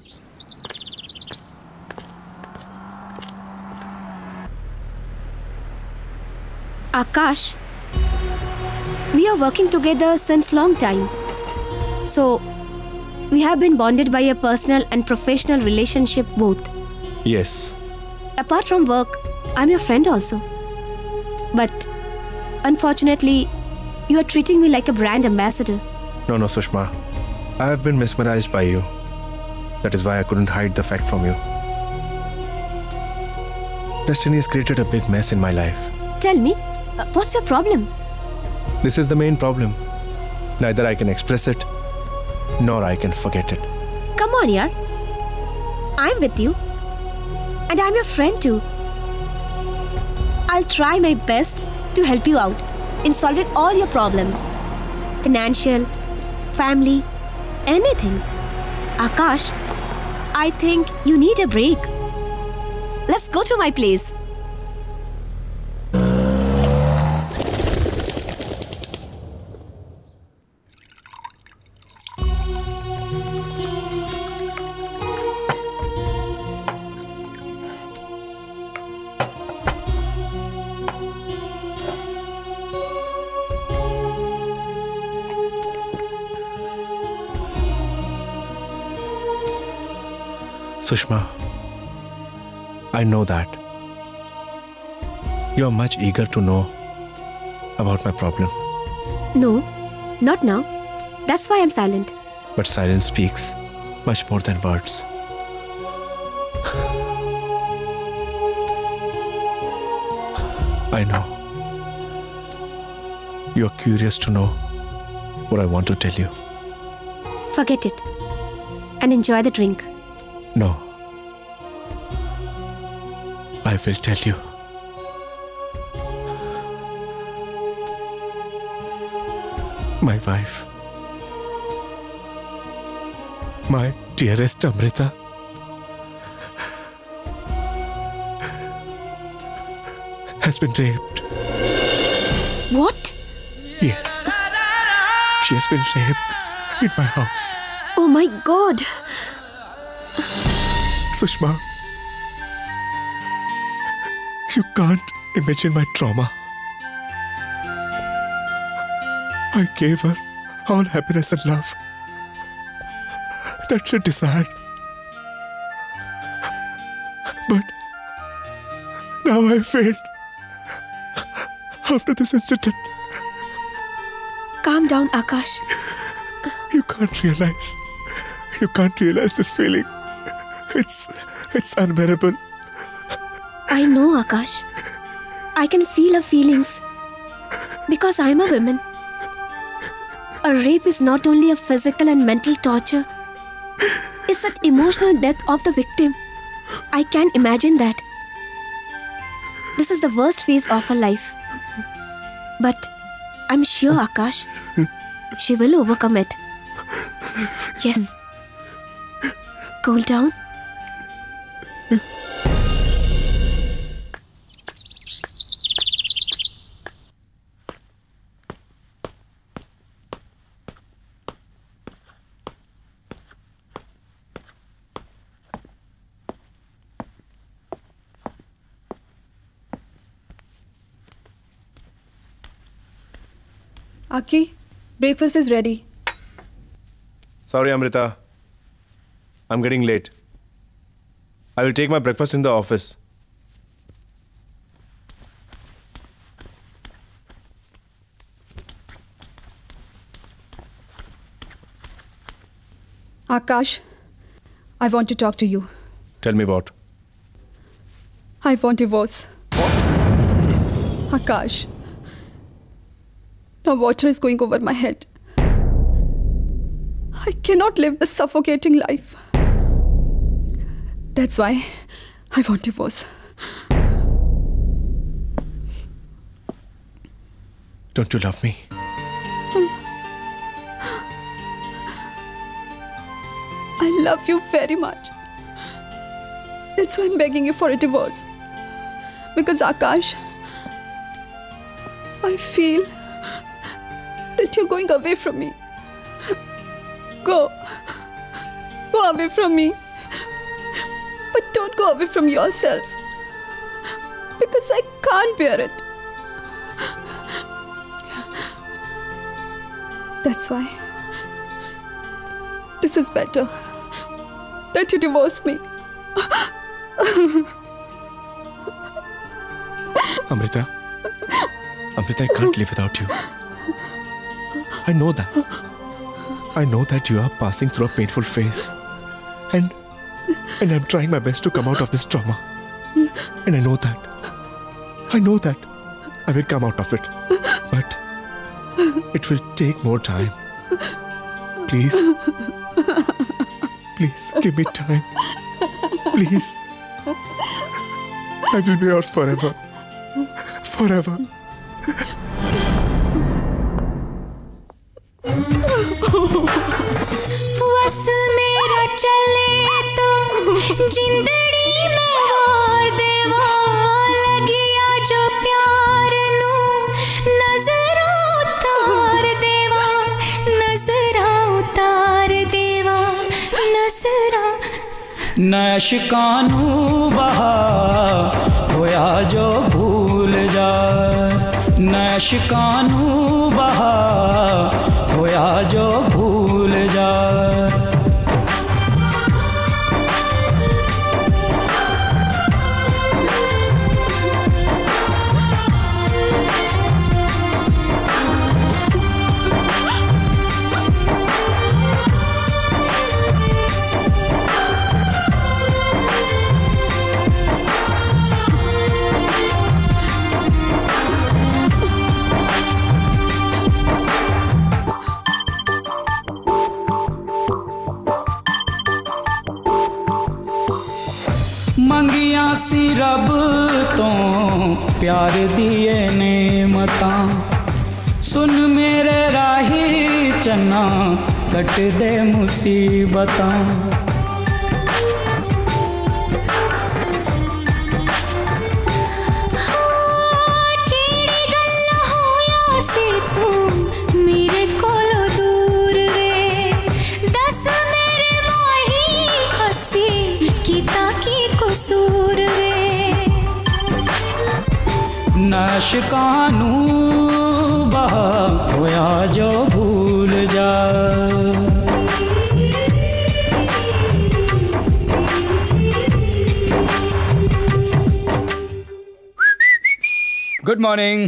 Akash, we are working together since long time. So, we have been bonded by a personal and professional relationship both. Yes. Apart from work, I'm your friend also. But, unfortunately, you are treating me like a brand ambassador. No, no, Sushma. I have been mesmerized by you. That is why I couldn't hide the fact from you. Destiny has created a big mess in my life. Tell me, uh, what's your problem? This is the main problem. Neither I can express it, nor I can forget it. Come on, yaar. I'm with you. And I'm your friend too. I'll try my best to help you out in solving all your problems. Financial, family, anything. Akash, I think you need a break. Let's go to my place. Sushma, I know that. You are much eager to know about my problem. No, not now. That's why I'm silent. But silence speaks much more than words. I know. You are curious to know what I want to tell you. Forget it. And enjoy the drink. No. I will tell you. My wife, my dearest Amrita, has been raped. What? Yes. She has been raped in my house. Oh my God. Sushma, you can't imagine my trauma. I gave her all happiness and love that she desired. But now I failed after this incident. Calm down, Akash. You can't realize. You can't realize this feeling. It's, it's unbearable. I know, Akash. I can feel her feelings. Because I'm a woman. A rape is not only a physical and mental torture. It's an emotional death of the victim. I can imagine that. This is the worst phase of her life. But I'm sure, Akash, she will overcome it. Yes. Cool down. Aki, breakfast is ready. Sorry, Amrita. I'm getting late. I will take my breakfast in the office. Akash, I want to talk to you. Tell me what? I want divorce. Akash, now water is going over my head. I cannot live this suffocating life. That's why I want divorce. Don't you love me? I love you very much. That's why I'm begging you for a divorce. Because Akash, I feel that you're going away from me. Go. Go away from me. But don't go away from yourself. Because I can't bear it. That's why this is better that you divorce me. Amrita, Amrita, I can't live without you. I know that. I know that you are passing through a painful phase. And, and I'm trying my best to come out of this trauma. And I know that. I know that I will come out of it. But it will take more time. Please. Please, give me time. Please. I will be yours forever. Forever. बस मेरा चले तो जिंदड़ी में और देवा लगिया जो प्यार नू नजरा उतार देवा नजरा उतार देवा नजरा नशकानू बहा होया जो भूल जा नशकानू बहा होया जो भूल जा मंगिया सी रब तो प्यार दिए नेमतां सुन मेरे राही चन्ना कट दे मुसीबतां केड़ी गल्ला होया सी तू मेरे कोलो दूर वे दस मेरे माही हसी कीता की कसूर वे नशकानू बहा होया जो भूल जा गुड मॉर्निंग।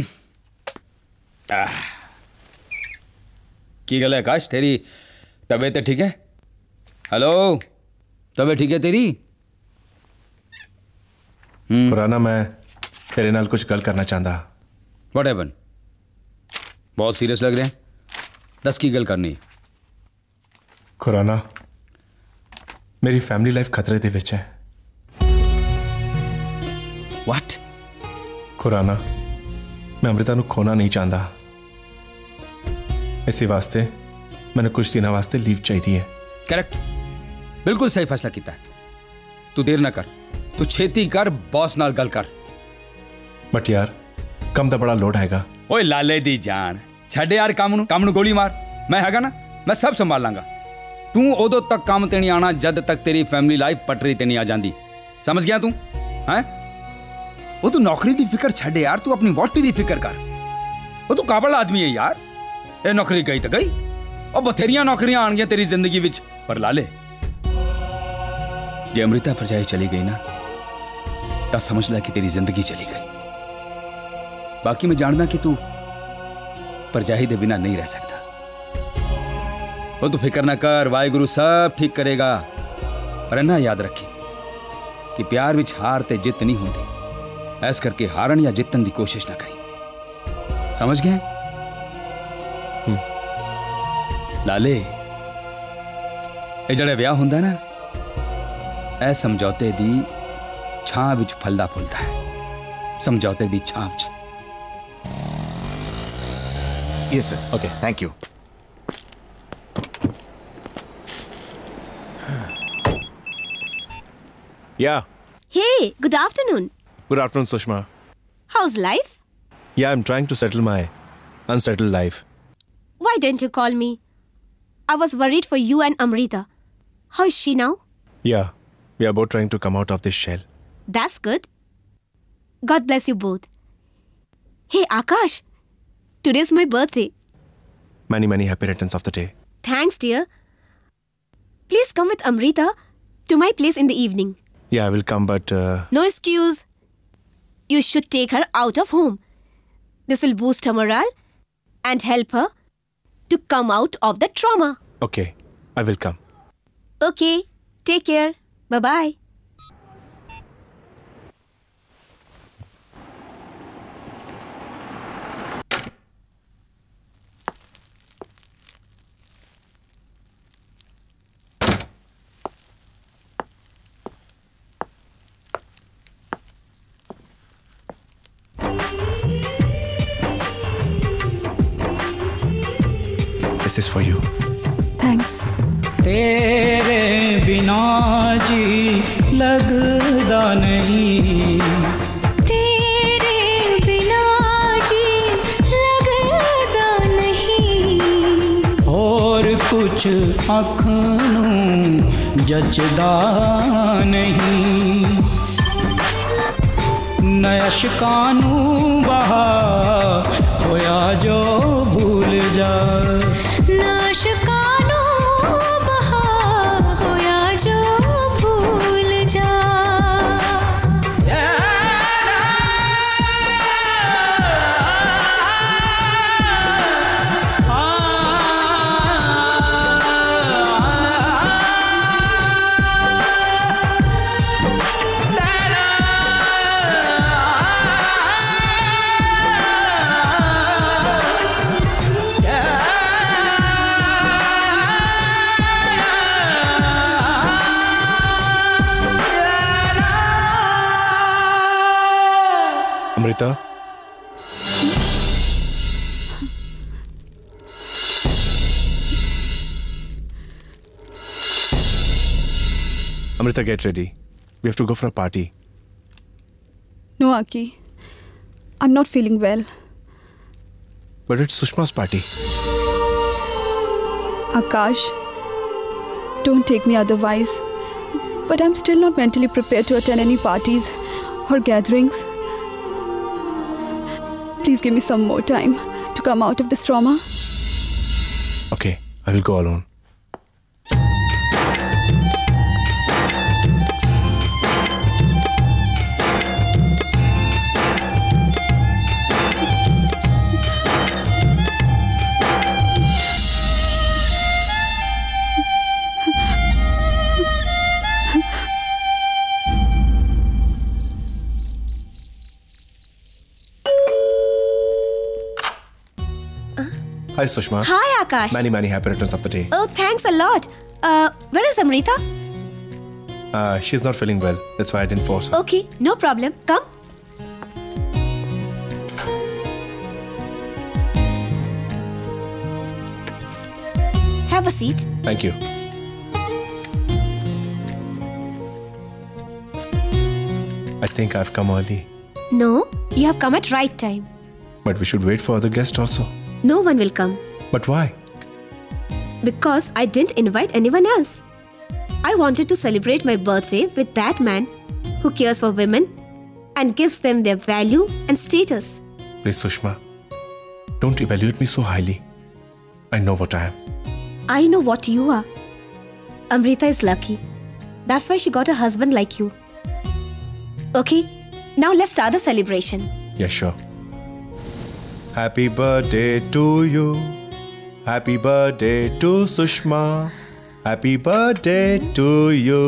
की गल है आकाश, तेरी तबीयत ठीक है? हेलो, तबीयत ठीक है तेरी? पुराना मैं तेरे नाल कुछ गल करना चाहता। What happen? बहुत सीरियस लग रहे हैं। दस की गल करनी। खुराना, मेरी फैमिली लाइफ खतरे दे विच है। व्हाट? खुराना, मैं अमृता नू खोना नहीं चाहता। इसी वास्ते मैंने कुछ दिनों वास्ते लीव चाहिए है। करेक्ट, बिल्कुल सही फैसला किया है। तू देर ना कर, तू छेती कर, बॉस नाल गल कर। बट यार कम तो बड़ा लोड हैगा। ओए लाले दी जान, छड़ यार काम नू, काम नू गोली मार। मैं हैगा ना, मैं सब संभाल लांगा। तू उदों तक काम ते नहीं आना जद तक तेरी फैमिली लाइफ पटरी ते नहीं आ जाती। समझ गया तू? हैं? वो तू नौकरी दी फिक्र छड़ यार, तू अपनी वोटी दी फिक्र कर। वो तू काबल आदमी है यार। ये नौकरी गई तो गई, और बथेरियां नौकरियां आन गया तेरी जिंदगी विच। पर लाले, जे अमृता भरजाई चली गई ना, तो समझ ला कि तेरी जिंदगी चली गई। बाकी मैं जानदा कि तू भरजाई दे बिना नहीं रह सकता। वो तो फिक्र ना कर, वाहिगुरु सब ठीक करेगा। पर ना याद रखी कि प्यार विच हार ते जित नहीं होती। ऐस करके हारन या जितन की कोशिश ना करी, समझ गए? लाले, ये जड़े ब्याह हुंदा ना, ऐ समझौते दी छां विच फलदा फुलदा है। समझौते दी छां विच। Yes sir. Okay, thank you. Yeah. Hey, good afternoon. Good afternoon, Sushma. How's life? Yeah, I'm trying to settle my unsettled life. Why didn't you call me? I was worried for you and Amrita. How is she now? Yeah, we are both trying to come out of this shell. That's good. God bless you both. Hey, Akash. Today's my birthday. Many, many happy returns of the day. Thanks, dear. Please come with Amrita to my place in the evening. Yeah, I will come, but... Uh... No excuse. You should take her out of home. This will boost her morale and help her to come out of the trauma. Okay, I will come. Okay, take care. Bye-bye. This is for you. Thanks. तेरे बिना जी लगदा नहीं, तेरे बिना जी लगदा नहीं, और कुछ अख नूं जचदा नहीं। नयशकां नूं बहा होया जो भूल जा, नाशकानों बहा होया जो भूल जा। Amrita? Amrita, get ready. We have to go for a party. No, Aki. I'm not feeling well. But it's Sushma's party. Akash, don't take me otherwise. But I'm still not mentally prepared to attend any parties or gatherings. Please give me some more time to come out of this trauma. Okay, I will go alone. Hi, Sushma. Hi, Akash. Many, many happy returns of the day. Oh, thanks a lot. Uh, where is Amrita? Uh, she's not feeling well. That's why I didn't force her. Okay, no problem. Come. Have a seat. Thank you. I think I've come early. No, you have come at right time. But we should wait for other guests also. No one will come. But why? Because I didn't invite anyone else. I wanted to celebrate my birthday with that man who cares for women and gives them their value and status. Please, Sushma, don't evaluate me so highly. I know what I am. I know what you are. Amrita is lucky. That's why she got a husband like you. Okay, now let's start the celebration. Yeah, sure. Happy birthday to you. Happy birthday to Sushma. Happy birthday to you.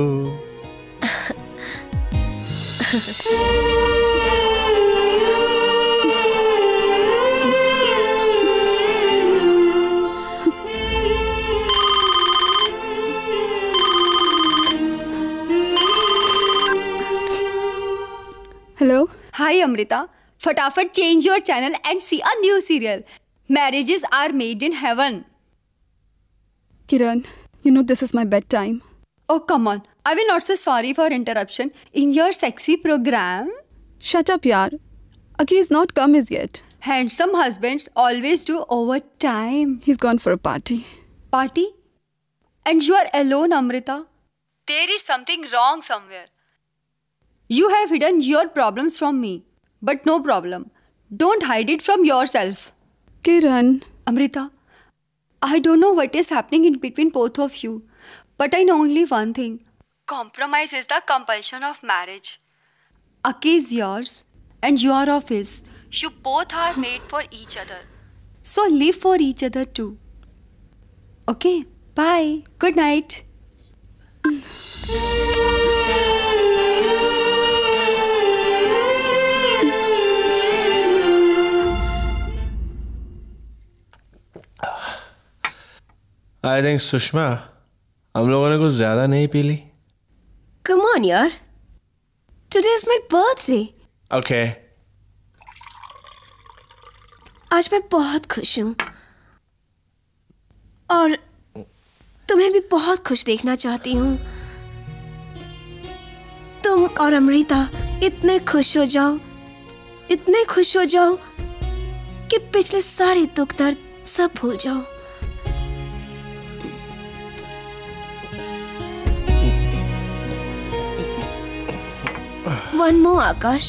Hello. Hi Amrita. फटाफट change your channel and see a new serial. Marriages are made in heaven. Kiran, you know this is my bedtime. Oh come on. I will not say sorry for interruption in your sexy program. Shut up, yaar. Aki is not come as yet. Handsome husbands always do overtime. He's gone for a party. Party? And you are alone, Amrita. There is something wrong somewhere. You have hidden your problems from me. But no problem. Don't hide it from yourself. Kiran. Amrita, I don't know what is happening in between both of you. But I know only one thing. Compromise is the compulsion of marriage. Aki is yours and you are of his. You both are made for each other. So live for each other too. Okay, bye. Good night. I think Sushma हम लोगों ने कुछ ज्यादा नहीं पी ली. Come on, यार. Today is my birthday. Okay. आज मैं बहुत खुश हूँ और तुम्हें भी बहुत खुश देखना चाहती हूँ. तुम और अमृता इतने खुश हो जाओ, इतने खुश हो जाओ कि पिछले सारे दुख दर्द सब भूल जाओ. One more, Akash.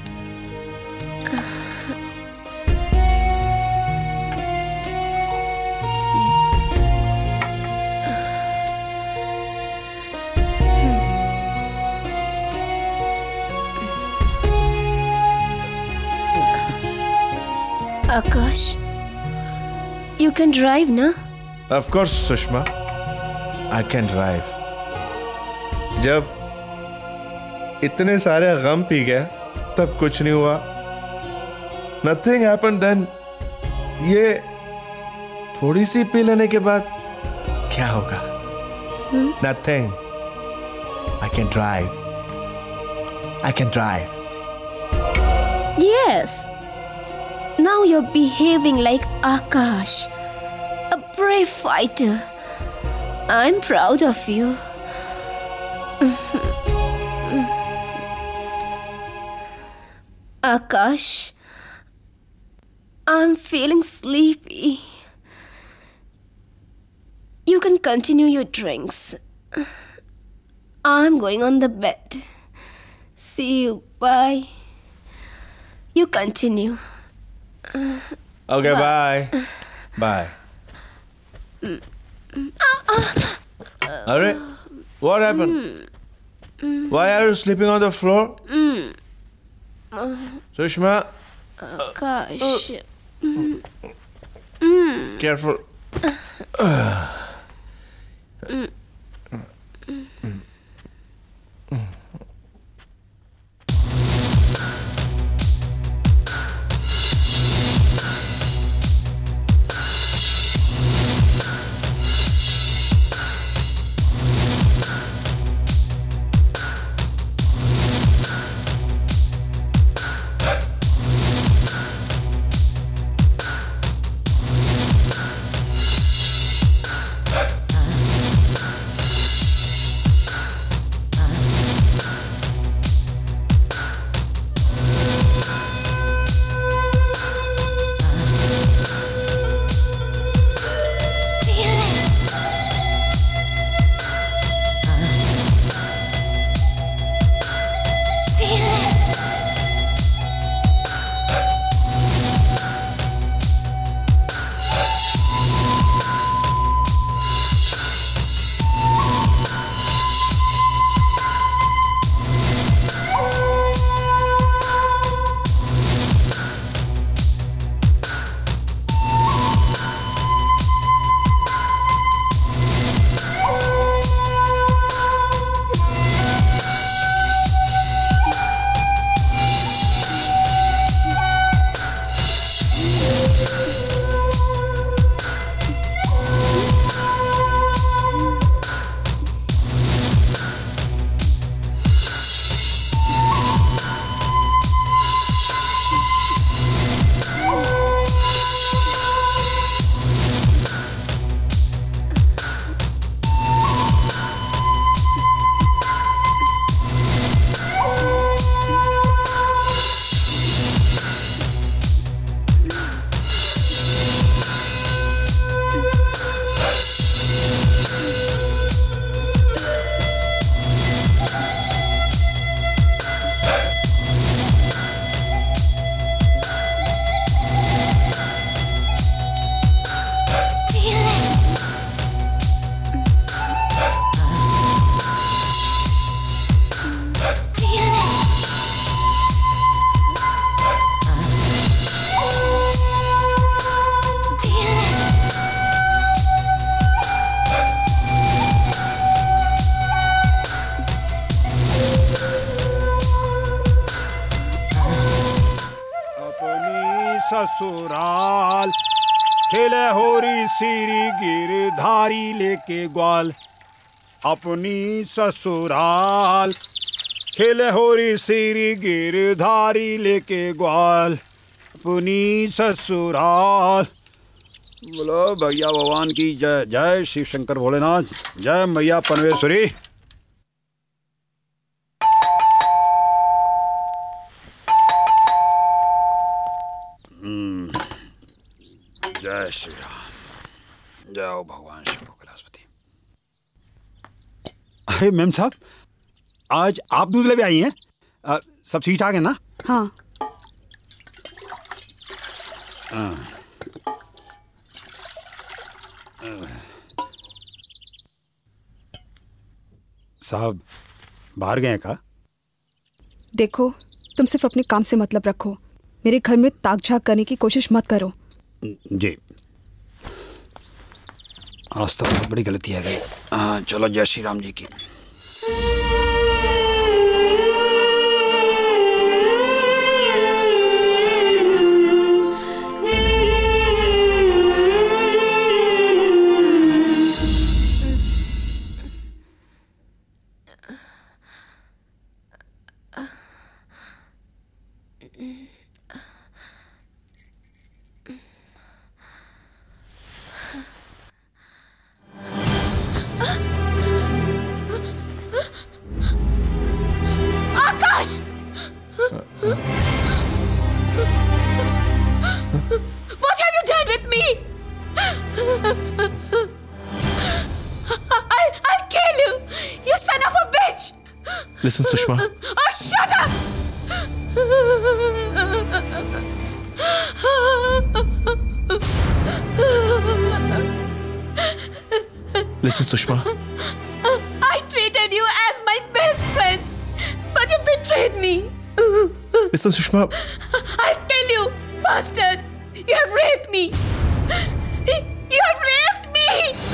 Akash, you can drive, na? Of course, Sushma. I can drive. जब इतने सारे गम पी गए तब कुछ नहीं हुआ. Nothing happened then. ये थोड़ी सी पी लेने के बाद क्या होगा? Hmm? Nothing. I can drive. I can drive. Yes. Now you're behaving like Akash, a brave fighter. I'm proud of you. Akash, I'm feeling sleepy. You can continue your drinks. I'm going on the bed. See you. Bye. You continue. Okay, bye. Bye. Alright. What happened? Why are you sleeping on the floor? Sushma. Akash. Careful. ससुराल, खेले होरी सीरी गिरधारी लेके ग्वाल। अपनी ससुराल, खेले होरी सीरी गिरधारी लेके ग्वाल। अपनी ससुराल। बोलो भैया भगवान की जय। जय शिव शंकर भोलेनाथ। जय मैया पनवेश्वरी। जय श्री राम। जय हो भगवान शिव कैलाशपति। अरे मैम साहब, आज आप दूध लेके आई हैं? आ, सब ठीक ठाक है ना? हाँ। हाँ। साहब बाहर गए का? देखो, तुम सिर्फ अपने काम से मतलब रखो, मेरे घर में ताक झाक करने की कोशिश मत करो। जी, आज तो बहुत बड़ी गलती है गई। हाँ चलो, जय श्री राम जी की। What have you done with me? I, I'll kill you, you son of a bitch! Listen, Sushma. Oh, shut up! Listen, Sushma. I treated you as my best friend, but you betrayed me. Listen, Sushma. I'll kill you, bastard! You have raped me! You have raped me!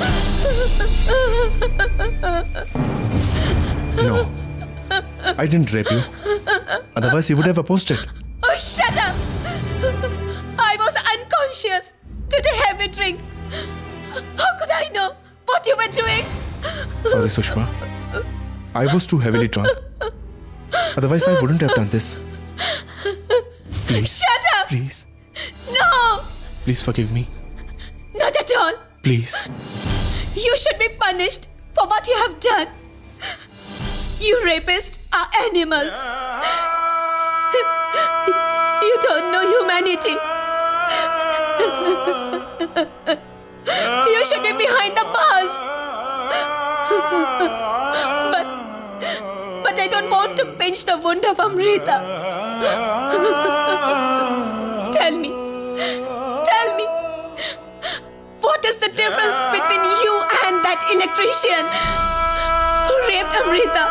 No. I didn't rape you. Otherwise, you would have opposed it. Oh, shut up! I was unconscious due to heavy drink. How could I know what you were doing? Sorry, Sushma. I was too heavily drunk. Otherwise, I wouldn't have done this. Please. Shut up! Please. No! Please forgive me. Not at all. Please. You should be punished for what you have done. You rapists are animals. You don't know humanity. You should be behind the bars. But, but I don't want to pinch the wound of Amrita. Tell me, tell me, what is the difference between you and that electrician who raped Amrita?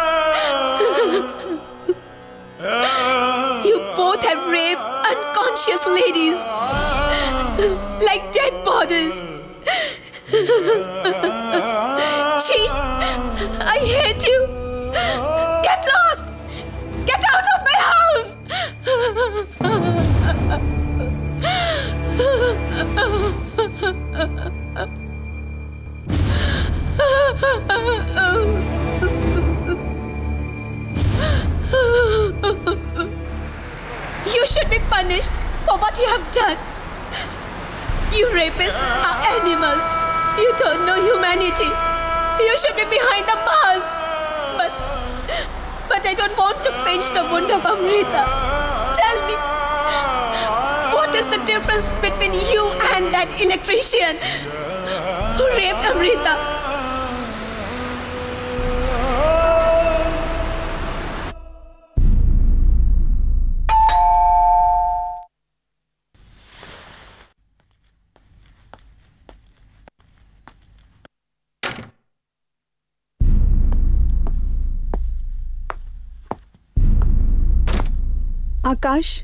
You both have raped unconscious ladies like dead bodies. Chi, I hate you. Get lost. Get out of my house. You should be punished for what you have done. You rapists are animals. You don't know humanity. You should be behind the bars. But, but I don't want to pinch the wound of Amrita. Tell me, what is the difference between you and that electrician who raped Amrita? Akash,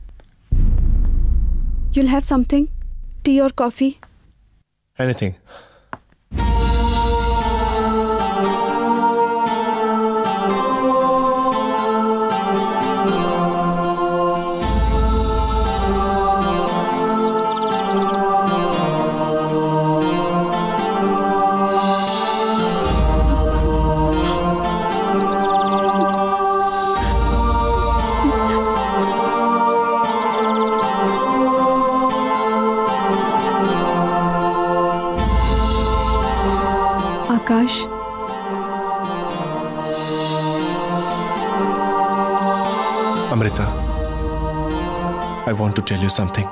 you'll have something? Tea or coffee? Anything. Akash. Amrita, I want to tell you something.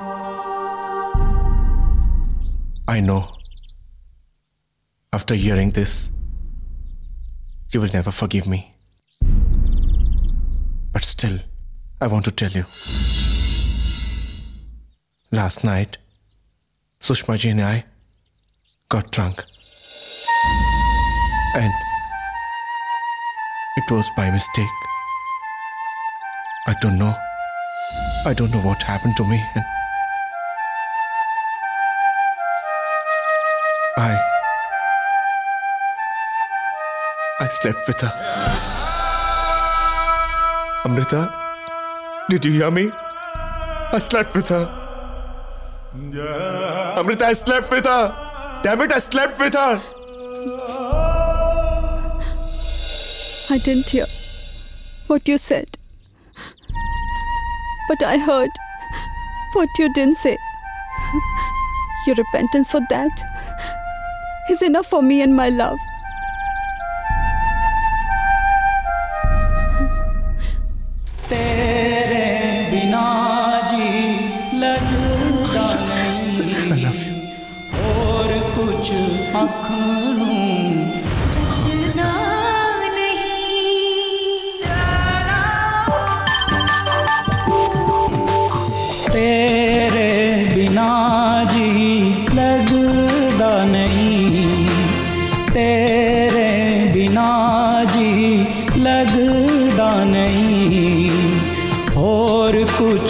I know, after hearing this, you will never forgive me. But still, I want to tell you. Last night, Sushma ji and I got drunk. And it was by mistake. I don't know. I don't know what happened to me. And I... I slept with her. Amrita, did you hear me? I slept with her. Amrita, I slept with her. Damn it, I slept with her. I didn't hear what you said. But I heard what you didn't say. Your repentance for that is enough for me and my love. तेरे बिना जी लगता नहीं और कुछ आँखों जचना तेरे बिना जी लगता नहीं, तेरे बिना जी लगता नहीं और कुछ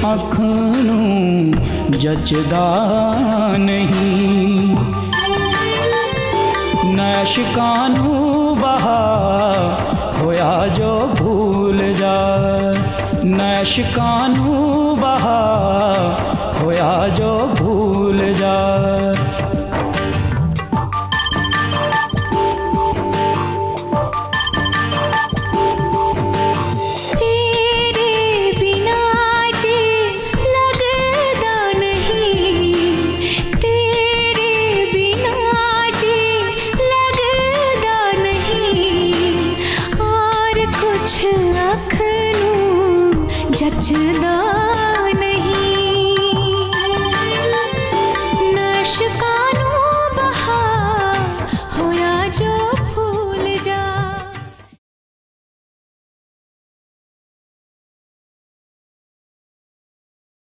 आँखों जचदा नहीं। नशकानू बहा होया जो भूल जा, नशकानू बहा होया जो भूल जा। तेरे बिना जी लगता नहीं, तेरे बिना जी लगता नहीं और कुछ आँखों जचदा नहीं। नशकानू बहा होया जो